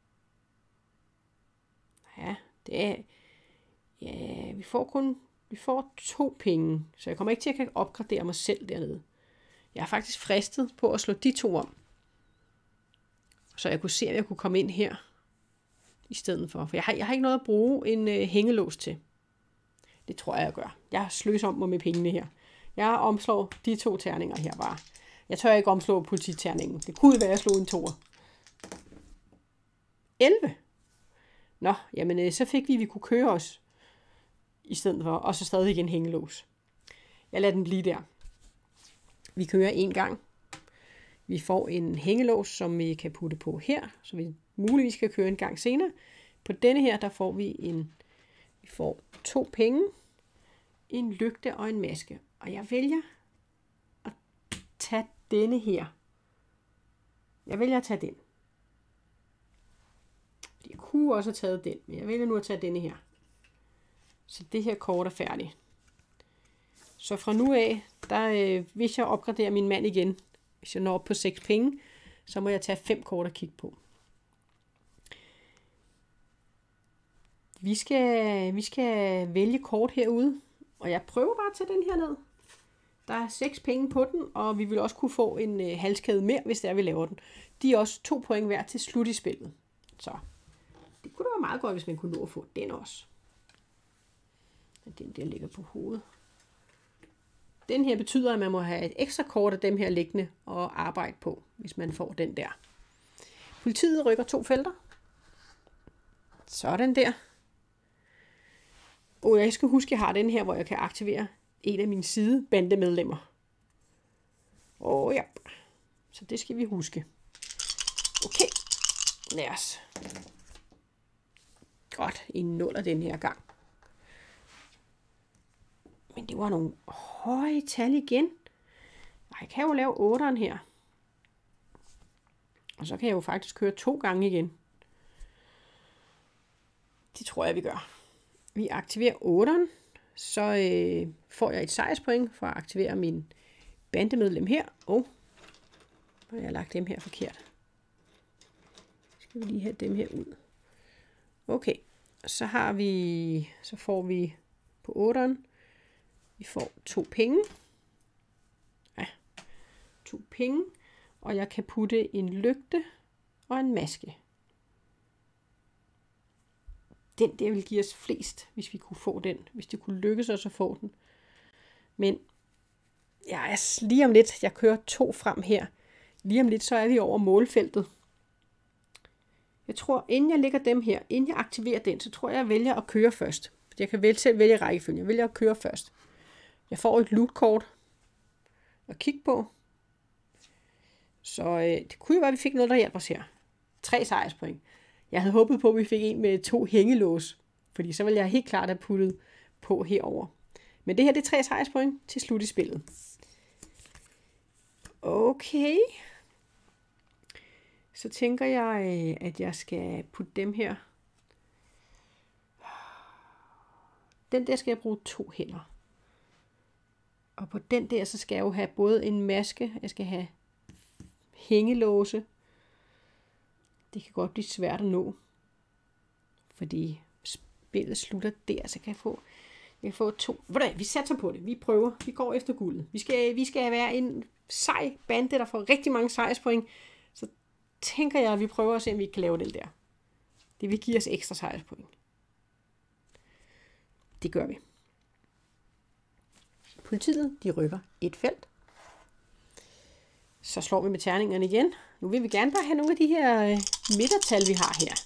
Ja, det er... Ja, vi får 2 penge, så jeg kommer ikke til at kan opgradere mig selv dernede. Jeg er faktisk fristet på at slå de 2 om. Så jeg kunne se, at jeg kunne komme ind her i stedet for. For jeg har ikke noget at bruge en hængelås til. Det tror jeg gør. Jeg sløser om mig med pengene her. Jeg omslår de 2 terninger her bare. Jeg tør ikke omslå polititerningen. Det kunne være, at jeg slog en 2'er. 11. Nå, jamen så fik vi kunne køre os i stedet for, og så stadig en hængelås. Jeg lader den blive der. Vi kører 1 gang. Vi får en hængelås, som vi kan putte på her, så vi muligvis kan køre en gang senere. På denne her, der får vi får 2 penge, en lygte og en maske. Og jeg vælger at tage denne her. Jeg vælger at tage den. Jeg kunne også have taget den, men jeg vælger nu at tage denne her. Så det her kort er færdigt. Så fra nu af, hvis jeg opgraderer min mand igen, hvis jeg når op på 6 penge, så må jeg tage 5 kort at kigge på. Vi skal vælge kort herude, og jeg prøver bare at tage den her ned. Der er 6 penge på den, og vi vil også kunne få en halskæde mere, hvis det er, vi laver den. De er også 2 point hver til slut i spillet. Så det kunne da være meget godt, hvis man kunne nå at få den også. Den der ligger på hovedet. Den her betyder, at man må have et ekstra kort af dem her liggende og arbejde på, hvis man får den der. Politiet rykker 2 felter. Sådan der. Og jeg skal huske, at jeg har den her, hvor jeg kan aktivere en af mine sidebandemedlemmer. Ja. Så det skal vi huske. Okay. Lad os. Godt. En 0 den her gang. Men det var nogle høje tal igen. Jeg kan jo lave 8'eren her. Og så kan jeg jo faktisk køre 2 gange igen. Det tror jeg, vi gør. Vi aktiverer 8'eren. Så får jeg et sejrspoint for at aktivere min bandemedlem her. Og jeg har lagt dem her forkert. Skal vi lige have dem her ud. Okay. Så får vi på 8'eren. Vi får 2 penge. Ja, 2 penge. Og jeg kan putte en lygte og en maske. Den der vil give os flest, hvis vi kunne få den. Hvis det kunne lykkes os at få den. Men jeg er lige om lidt. Jeg kører 2 frem her. Lige om lidt, så er vi over målfeltet. Jeg tror, inden jeg lægger dem her, inden jeg aktiverer den, så tror jeg vælger at køre først. Jeg kan selv vælge rækkefølgen. Jeg vælger at køre først. Jeg får et lootkort at kigge på. Så det kunne jo være, at vi fik noget, der hjælper os her. 3 sejrspoint. Jeg havde håbet på, at vi fik en med 2 hængelås. Fordi så ville jeg helt klart have puttet på herover. Men det her, det er 3 sejrspoint til slut i spillet. Okay. Så tænker jeg, at jeg skal putte dem her. Den der skal jeg bruge 2 hænder. Og på den der, så skal jeg jo have både en maske, jeg skal have hængelåse. Det kan godt blive svært at nå. Fordi spillet slutter der, så kan jeg få 2. Hvordan? Vi satser på det. Vi prøver. Vi går efter guldet. Vi skal være en sej bande, der får rigtig mange sejrspoint. Så tænker jeg, at vi prøver at se, om vi kan lave den der. Det vil give os ekstra sejrspoint. Det gør vi. Politiet, de rykker et felt. Så slår vi med terningerne igen. Nu vil vi gerne bare have nogle af de her midtertal, vi har her.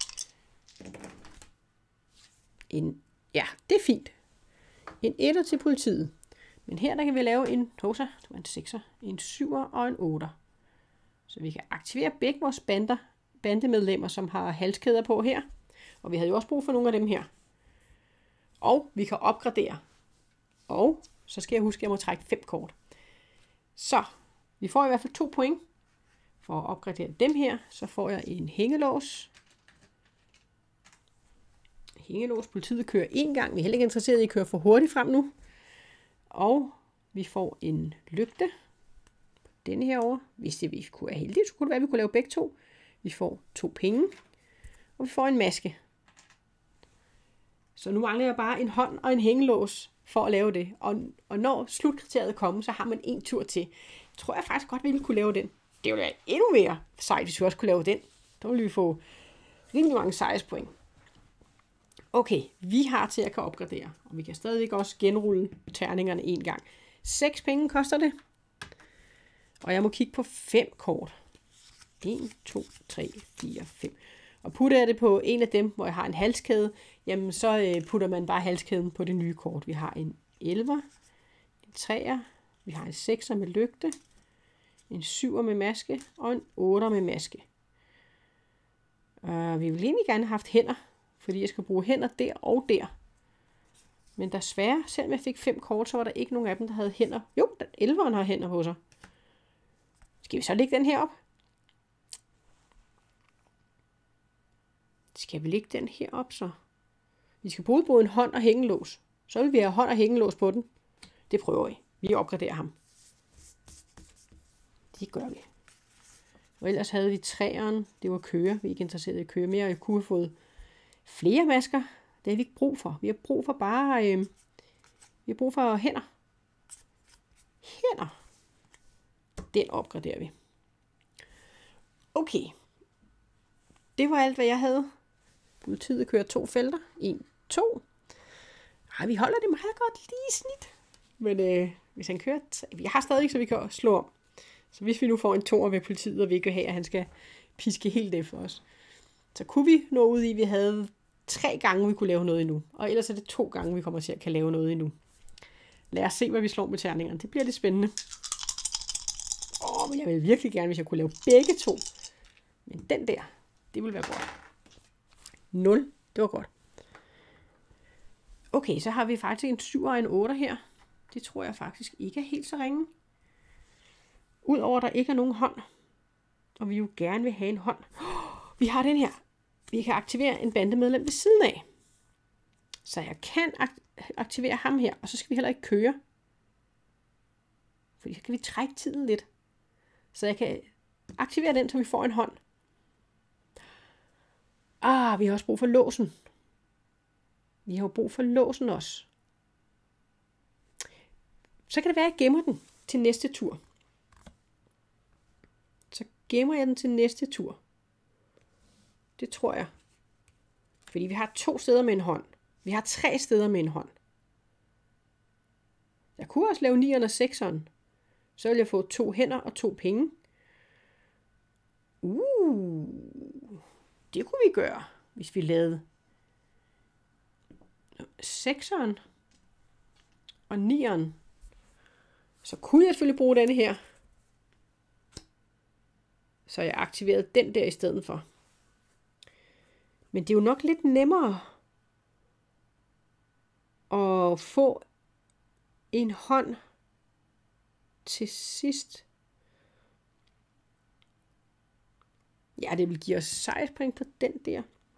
Ja, det er fint. En 1'er til politiet. Men her der kan vi lave en 6'er, en 7'er og en 8'er. Så vi kan aktivere begge vores bandemedlemmer, som har halskæder på her. Og vi havde jo også brug for nogle af dem her. Og vi kan opgradere. Og så skal jeg huske, at jeg må trække 5 kort. Så vi får i hvert fald 2 point. For at opgradere dem her, så får jeg en hængelås. Hængelås. Politiet kører 1 gang. Vi er heller ikke interesseret i at køre for hurtigt frem nu. Og vi får en lygte. Denne herovre. Hvis det vi kunne være heldige, så kunne det være, at vi kunne lave begge 2. Vi får 2 penge. Og vi får en maske. Så nu mangler jeg bare en hånd og en hængelås for at lave det. Og når slutkriteriet kommer, så har man 1 tur til. Jeg tror jeg faktisk godt, vi ville kunne lave den. Det ville være endnu mere sejt, hvis vi også kunne lave den. Så ville vi få rimelig mange sejrspoint. Okay, vi har til at kan opgradere. Og vi kan stadigvæk også genrulle terningerne 1 gang. 6 penge koster det. Og jeg må kigge på 5 kort. 1, 2, 3, 4, 5. Og putter jeg det på en af dem, hvor jeg har en halskæde, jamen så putter man bare halskæden på det nye kort. Vi har en 11'er, en 3'er, vi har en 6'er med lygte, en 7'er med maske og en 8'er med maske. Vi vil egentlig gerne have haft hænder, fordi jeg skal bruge hænder der og der. Men desværre, selvom jeg fik 5 kort, så var der ikke nogen af dem, der havde hænder. Jo, 11'eren har hænder på sig. Skal vi så lægge den her op? Skal vi lægge den her op så? Vi skal bruge en hånd og hængelås. Så vil vi have hånd og hængelås på den. Det prøver vi. Vi opgraderer ham. Det gør vi. Og ellers havde vi træeren. Det var køer. Vi er ikke interesseret i at køre mere. Jeg kunne have fået flere masker. Det har vi ikke brug for. Vi har brug for bare... vi har brug for hænder. Hænder. Den opgraderer vi. Okay. Det var alt, hvad jeg havde. Politiet kører 2 felter. 1, 2. Ej, vi holder det meget godt lige i snit. Men hvis han kører... Vi har stadig, så vi kan slå om. Så hvis vi nu får en 2'er ved politiet, og vi ikke vil have, at han skal piske helt efter os, så kunne vi nå ud i, at vi havde 3 gange, vi kunne lave noget endnu. Og ellers er det 2 gange, vi kommer til at kan lave noget endnu. Lad os se, hvad vi slår med terningerne. Det bliver lidt spændende. Men jeg vil virkelig gerne, hvis jeg kunne lave begge 2. Men den der, det ville være godt. 0, det var godt. Okay, så har vi faktisk en 7 og en 8 her. Det tror jeg faktisk ikke er helt så ringe. Udover at der ikke er nogen hånd. Og vi jo gerne vil have en hånd. Vi har den her. Vi kan aktivere en bandemedlem ved siden af. Så jeg kan aktivere ham her. Og så skal vi heller ikke køre. Fordi så kan vi trække tiden lidt. Så jeg kan aktivere den, så vi får en hånd. Vi har også brug for låsen. Vi har jo brug for låsen også. Så kan det være, at jeg gemmer den til næste tur. Så gemmer jeg den til næste tur. Det tror jeg. Fordi vi har 2 steder med en hånd. Vi har 3 steder med en hånd. Jeg kunne også lave 9'eren og 6'eren. Så vil jeg få 2 hænder og 2 penge. Det kunne vi gøre, hvis vi lavede 6'eren og 9'eren. Så kunne jeg selvfølgelig bruge denne her. Så jeg aktiverede den der i stedet for. Men det er jo nok lidt nemmere at få en hånd til sidst. Ja, det vil give os sejrspring på den der.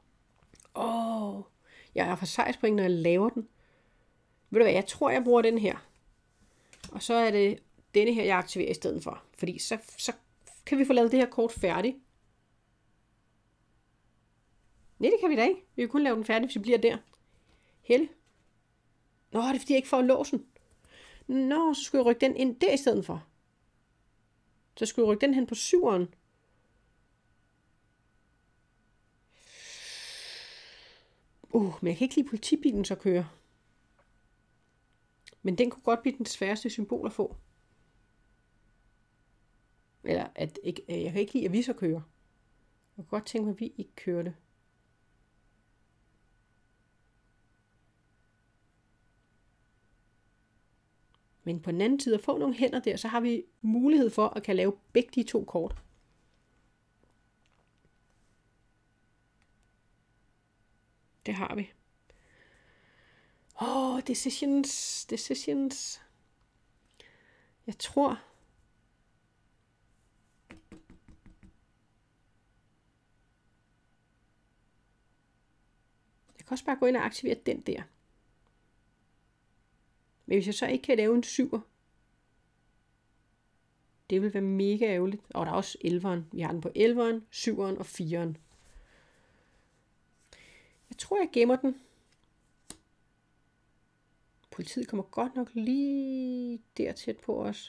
Jeg har for sejrspring, når jeg laver den. Ved du hvad, jeg tror, jeg bruger den her. Og så er det denne her, jeg aktiverer i stedet for. Fordi så kan vi få lavet det her kort færdigt. Nej, det kan vi da ikke. Vi kan kun lave den færdig, hvis vi bliver der. Helle. Det er fordi, jeg ikke får låsen. Så skulle jeg rykke den ind der i stedet for. Så skulle jeg rykke den hen på 7'eren. Men jeg kan ikke lide politibilen så køre. Men den kunne godt blive den sværeste symbol at få. Eller jeg kan ikke lide, at vi så kører. Jeg kunne godt tænke mig, at vi ikke kører det. Men på den anden side at få nogle hænder der, så har vi mulighed for at kan lave begge de 2 kort. Det har vi. Decisions. Jeg tror... Jeg kan også bare gå ind og aktivere den der. Men hvis jeg så ikke kan lave en 7'er, det vil være mega ærgerligt. Og der er også 11'eren. Vi har den på 11'eren, 7'eren og 4'eren. Jeg tror, jeg gemmer den. Politiet kommer godt nok lige der tæt på os.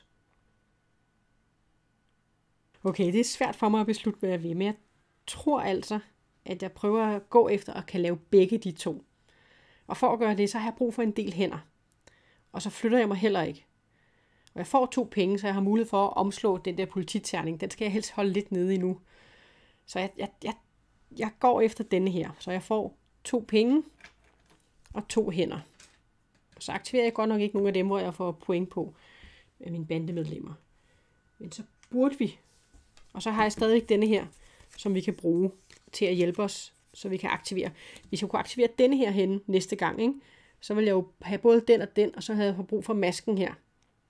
Okay, det er svært for mig at beslutte, hvad jeg vil. Men jeg tror altså, at jeg prøver at gå efter at kan lave begge de 2. Og for at gøre det, så har jeg brug for en del hænder. Og så flytter jeg mig heller ikke. Og jeg får 2 penge, så jeg har mulighed for at omslå den der polititerning. Den skal jeg helst holde lidt nede endnu. Så jeg går efter denne her. Så jeg får 2 penge og 2 hænder. Så aktiverer jeg godt nok ikke nogen af dem, hvor jeg får point på med mine bandemedlemmer. Men så burde vi. Og så har jeg stadig denne her, som vi kan bruge til at hjælpe os, så vi kan aktivere. Hvis jeg kunne aktivere denne her henne næste gang, ikke? Så vil jeg jo have både den, og så havde jeg brug for masken her.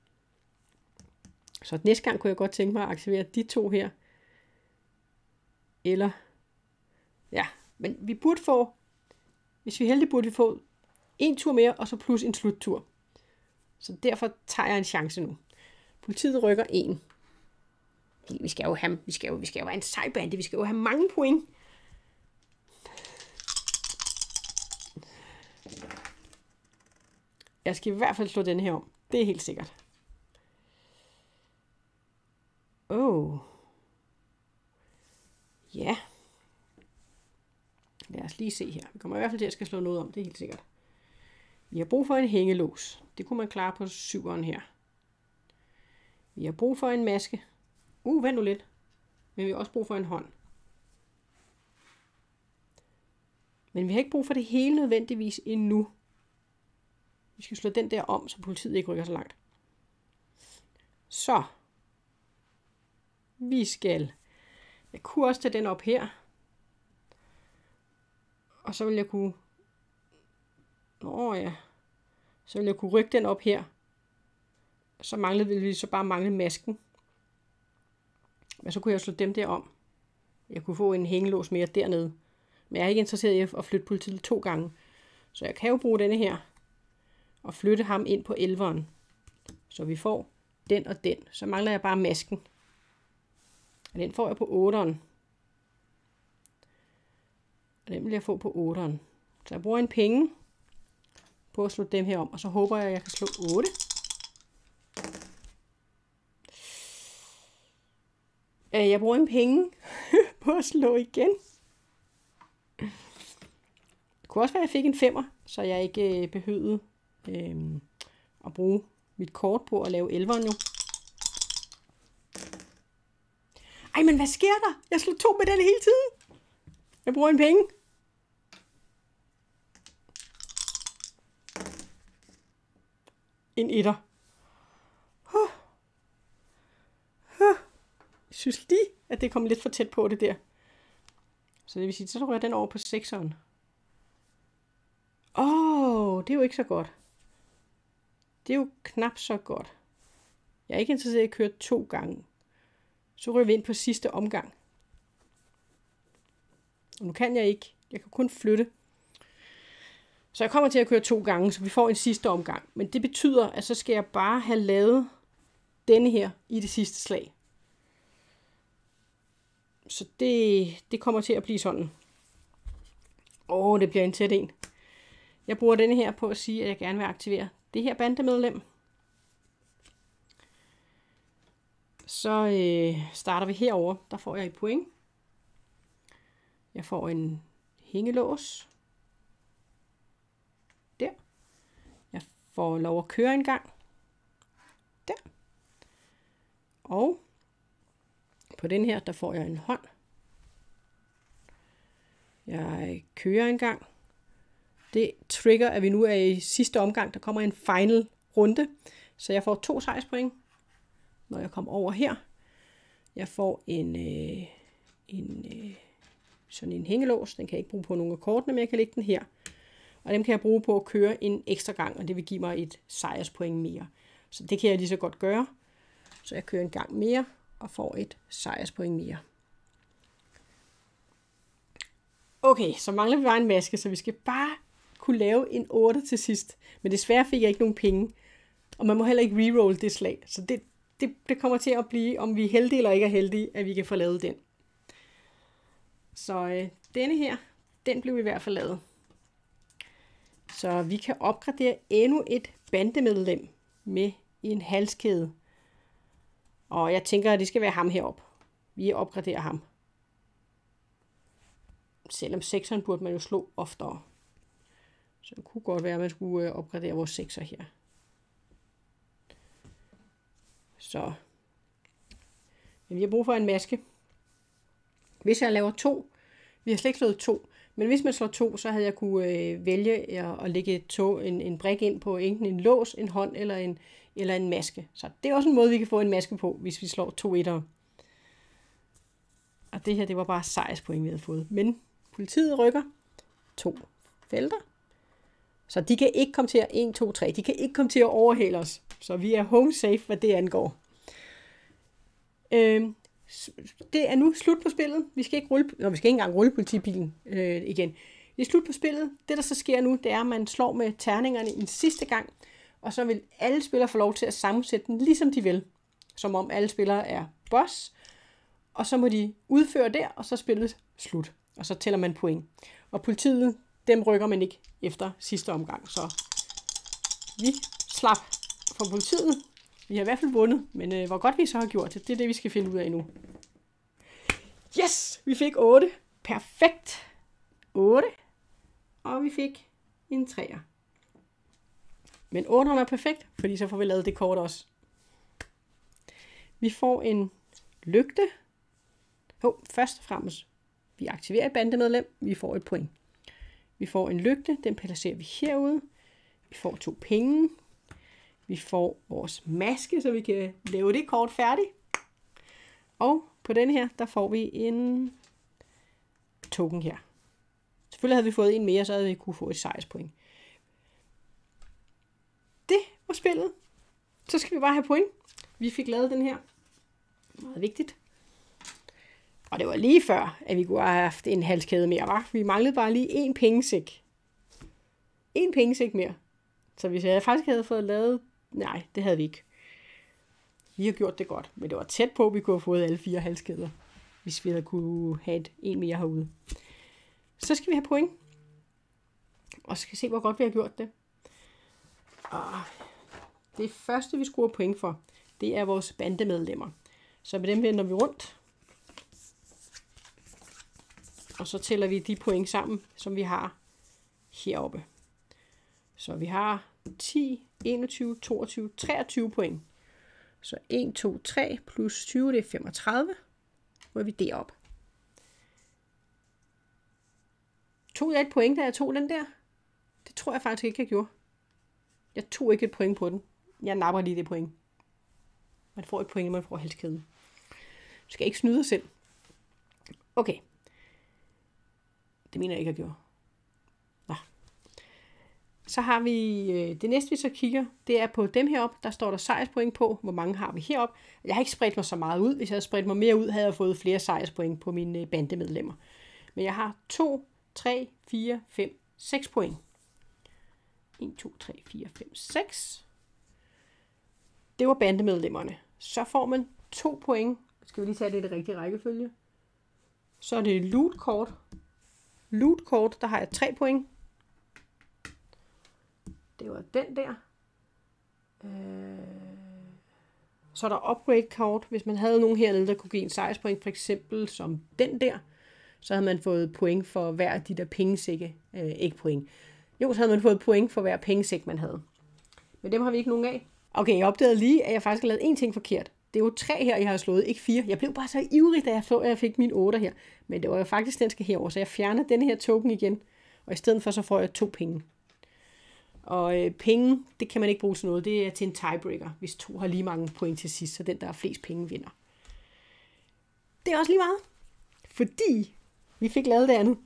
Så næste gang kunne jeg godt tænke mig at aktivere de 2 her. Eller, ja, Men vi burde få, hvis vi er heldige, burde vi få en tur mere, og så plus en sluttur. Så derfor tager jeg en chance nu. Politiet rykker 1. Vi skal jo være en sej bande. Vi skal jo have mange point. Jeg skal i hvert fald slå den her om. Det er helt sikkert. Ja. Lad os lige se her. Vi kommer i hvert fald til at skal slå noget om. Det er helt sikkert. Vi har brug for en hængelås. Det kunne man klare på 7'eren her. Vi har brug for en maske. Vent nu lidt. Men vi har også brug for en hånd. Men vi har ikke brug for det hele nødvendigvis endnu. Vi skal slå den der om, så politiet ikke rykker så langt. Så. Jeg kunne også tage den op her. Og så vil jeg kunne... Så vil jeg kunne rykke den op her. Så ville vi så bare mangle masken. Men så kunne jeg slå dem der om. Jeg kunne få en hængelås mere dernede. Men jeg er ikke interesseret i at flytte politiet 2 gange. Så jeg kan jo bruge denne her. Og flytte ham ind på 11'eren. Så vi får den og den. Så mangler jeg bare masken. Og den får jeg på 8'eren. Og den vil jeg få på 8'eren. Så jeg bruger en penge på at slå dem her om. Og så håber jeg, at jeg kan slå 8. Jeg bruger en penge på at slå igen. Det kunne også være, at jeg fik en 5'er, så jeg ikke behøvede at bruge mit kort på at lave 11'eren jo. Ej, men hvad sker der? Jeg slår 2 med den hele tiden. Jeg bruger en penge. En 1'er. Jeg synes lige, at det kom lidt for tæt på det der. Så det vil sige, så ryger den over på 6'eren. Det er jo ikke så godt. Det er jo knap så godt. Jeg er ikke interesseret i at køre 2 gange. Så ryger vi ind på sidste omgang. Og nu kan jeg ikke. Jeg kan kun flytte. Så jeg kommer til at køre 2 gange, så vi får en sidste omgang. Men det betyder, at så skal jeg bare have lavet denne her i det sidste slag. Så det kommer til at blive sådan. Det bliver en tæt en. Jeg bruger denne her på at sige, at jeg gerne vil aktivere det her bandemedlem. Så starter vi herover. Der får jeg et point. Jeg får en hængelås. Der. Jeg får lov at køre en gang. Der. Og på den her, der får jeg en hånd. Jeg kører en gang. Det trigger, at vi nu er i sidste omgang. Der kommer en final runde. Så jeg får 2 sejrspoint, når jeg kommer over her. Jeg får sådan en hængelås. Den kan jeg ikke bruge på nogle af kortene, men jeg kan lægge den her. Og dem kan jeg bruge på at køre en ekstra gang, og det vil give mig et sejrspoint mere. Så det kan jeg lige så godt gøre. Så jeg kører en gang mere og får et sejrspoint mere. Okay, så mangler vi bare en maske, så vi skal bare kunne lave en 8 til sidst. Men desværre fik jeg ikke nogen penge, og man må heller ikke reroll det slag. Så det kommer til at blive, om vi er heldige eller ikke er heldige, at vi kan få lavet den. Så denne her, den blev i hvert fald lavet. Så vi kan opgradere endnu et bandemedlem med en halskæde. Og jeg tænker, at det skal være ham heroppe. Vi opgraderer ham. Selvom 6'eren burde man jo slå oftere. Så det kunne godt være, at man skulle opgradere vores 6'er her. Så. Men vi har brug for en maske. Hvis jeg laver 2. Vi har slet ikke slået 2. Men hvis man slår 2, så havde jeg kunne vælge at lægge en brik ind på enten en lås, en hånd eller en maske. Så det er også en måde, vi kan få en maske på, hvis vi slår 2 1'ere. Og det her, det var bare sejrspoint, vi havde fået. Men politiet rykker 2 felter. Så de kan ikke komme til at 1, 2, 3. De kan ikke komme til at overhale os. Så vi er home safe, hvad det angår. det er nu slut på spillet. Vi skal ikke engang rulle politibilen igen. Det er slut på spillet. Det, der så sker nu, det er, at man slår med terningerne en sidste gang, og så vil alle spillere få lov til at sammensætte den, ligesom de vil. Som om alle spillere er boss, og så må de udføre der, og så spillet slut. Og så tæller man point. Og politiet, dem rykker man ikke efter sidste omgang. Så vi slap fra politiet. Vi har i hvert fald vundet, men hvor godt vi så har gjort det, det er det, vi skal finde ud af nu. Yes! Vi fik 8. Perfekt. 8. Og vi fik en 3'er. Men 8'eren er perfekt, fordi så får vi lavet det kort også. Vi får en lygte. Først og fremmest, vi aktiverer et bandemedlem, vi får et point. Vi får en lygte, den placerer vi herude. Vi får 2 penge. Vi får vores maske, så vi kan lave det kort færdigt. Og på den her, der får vi en token her. Selvfølgelig havde vi fået en mere, så havde vi kunne få et sejrspoint. Det var spillet. Så skal vi bare have point. Vi fik lavet den her. Meget vigtigt. Og det var lige før, at vi kunne have haft en halskæde mere, var? Vi manglede bare lige en pengesæk. En pengesæk mere. Så hvis jeg faktisk havde fået lavet... Nej, det havde vi ikke. Vi har gjort det godt, men det var tæt på, at vi kunne have fået alle 4 halskæder, hvis vi havde kunne have en mere herude. Så skal vi have point. Og så skal vi se, hvor godt vi har gjort det. Og det første, vi scorer point for, det er vores bandemedlemmer. Så med dem vender vi rundt. Og så tæller vi de point sammen, som vi har heroppe. Så vi har 10, 21, 22, 23 point. Så 1, 2, 3 plus 20, det er 35. Hvor er vi deroppe. Tog jeg et point, da jeg tog den der? Det tror jeg faktisk ikke, jeg gjorde. Jeg tog ikke et point på den. Jeg napper lige det point. Man får et point, når man får halskæden. Du skal ikke snyde dig selv. Okay. Det mener jeg ikke, jeg gjorde. Nå. Så har vi det næste, vi så kigger, det er på dem heroppe. Der står der sejrspoint på. Hvor mange har vi heroppe? Jeg har ikke spredt mig så meget ud. Hvis jeg havde spredt mig mere ud, havde jeg fået flere sejrspoint på mine bandemedlemmer. Men jeg har 2, 3, 4, 5, 6 point. 1, 2, 3, 4, 5, 6. Det var bandemedlemmerne. Så får man 2 point. Skal vi lige tage det i det rigtige rækkefølge. Så er det lootkort. Lootkort, der har jeg 3 point. Det var den der. Så er der upgrade-kort. Hvis man havde nogen hernede, der kunne give en sejrspoint, for eksempel som den der, så havde man fået point for hver af de der pengesække. Ikke point. Jo, så havde man fået point for hver pengesæk, man havde. Men dem har vi ikke nogen af. Okay, jeg opdagede lige, at jeg faktisk har lavet en ting forkert. Det er jo 3 her, jeg har slået, ikke 4. Jeg blev bare så ivrig, da jeg fik min 8 her. Men det var jo faktisk, den skal herover, så jeg fjerner denne her token igen. Og i stedet for, så får jeg 2 penge. Og penge, det kan man ikke bruge til noget. Det er til en tiebreaker, hvis 2 har lige mange point til sidst. Så den, der har flest penge, vinder. Det er også lige meget. Fordi vi fik lavet det andet.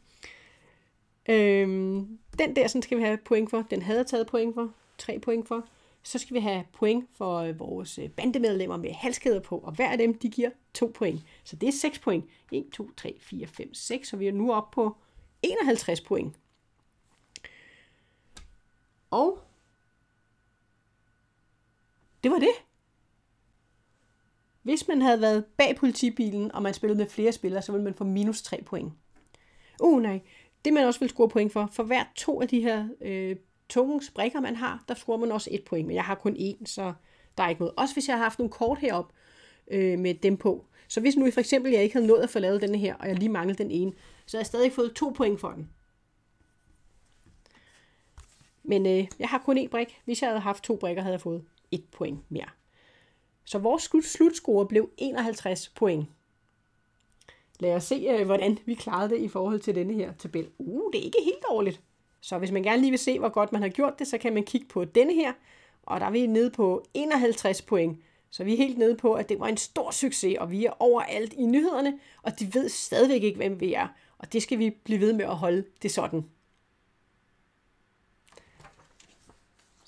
Den der, sådan skal vi have point for. Den havde jeg taget point for. 3 point for. Så skal vi have point for vores bandemedlemmer med halskæder på. Og hver af dem, de giver 2 point. Så det er 6 point. 1, 2, 3, 4, 5, 6. Så vi er nu oppe på 51 point. Og det var det. Hvis man havde været bag politibilen, og man spillede med flere spillere, så ville man få minus 3 point. Nej. Det man også vil score point for hver 2 af de her tokens brikker, man har, der scorer man også 1 point. Men jeg har kun 1, så der er ikke noget. Også hvis jeg har haft nogle kort heroppe med dem på. Så hvis nu for eksempel jeg ikke havde nået at få lavet denne her, og jeg lige manglede den ene, så har jeg stadig fået 2 point for den. Men jeg har kun 1 brik. Hvis jeg havde haft 2 brikker, havde jeg fået 1 point mere. Så vores slutscore blev 51 point. Lad os se, hvordan vi klarede det i forhold til denne her tabel. Det er ikke helt dårligt. Så hvis man gerne lige vil se, hvor godt man har gjort det, så kan man kigge på denne her. Og der er vi nede på 51 point. Så vi er helt nede på, at det var en stor succes, og vi er overalt i nyhederne, og de ved stadigvæk ikke, hvem vi er. Og det skal vi blive ved med at holde det sådan.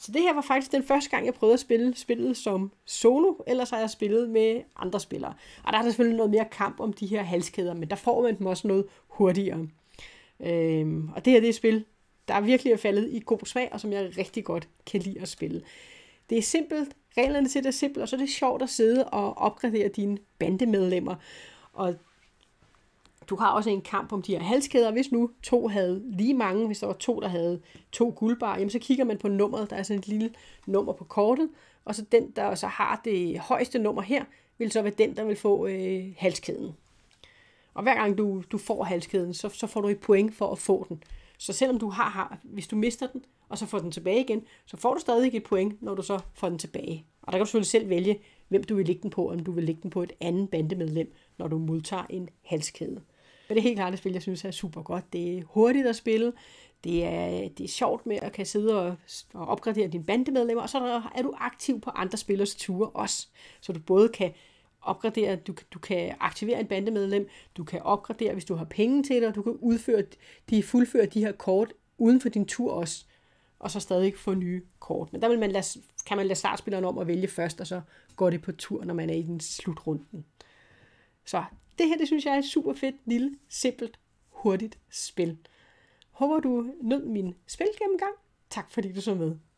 Så det her var faktisk den første gang, jeg prøvede at spille spillet som solo, ellers har jeg spillet med andre spillere. Og der er selvfølgelig noget mere kamp om de her halskæder, men der får man dem også noget hurtigere. Og det her det er et spil, der virkelig er faldet i god smag, og som jeg rigtig godt kan lide at spille. Det er simpelt, reglerne til det er simpelt, og så er det sjovt at sidde og opgradere dine bandemedlemmer. Og du har også en kamp om de her halskæder. Hvis nu to havde lige mange, hvis der var to, der havde 2 guldbar, jamen så kigger man på nummeret. Der er sådan et lille nummer på kortet, og så den, der så har det højeste nummer her, vil så være den, der vil få halskæden. Og hver gang du får halskæden, så får du et point for at få den. Så selvom du hvis du mister den, og så får den tilbage igen, så får du stadig et point, når du så får den tilbage. Og der kan du selvfølgelig selv vælge, hvem du vil lægge den på, om du vil lægge den på et andet bandemedlem, når du modtager en halskæde. Men det er helt klart et spil, jeg synes er super godt. Det er hurtigt at spille. Det er sjovt med at kan sidde og opgradere dine bandemedlemmer, og så er du aktiv på andre spillers ture også. Så du både kan opgradere, du kan aktivere en bandemedlem, du kan opgradere, hvis du har penge til det, og du kan fuldføre de her kort uden for din tur også, og så stadig få nye kort. Men der kan man lade startspilleren om at vælge først, og så går det på tur, når man er i den slutrunden. Så det her, det synes jeg er et super fedt, lille, simpelt, hurtigt spil. Håber du nød min spilgennemgang. Tak fordi du så med.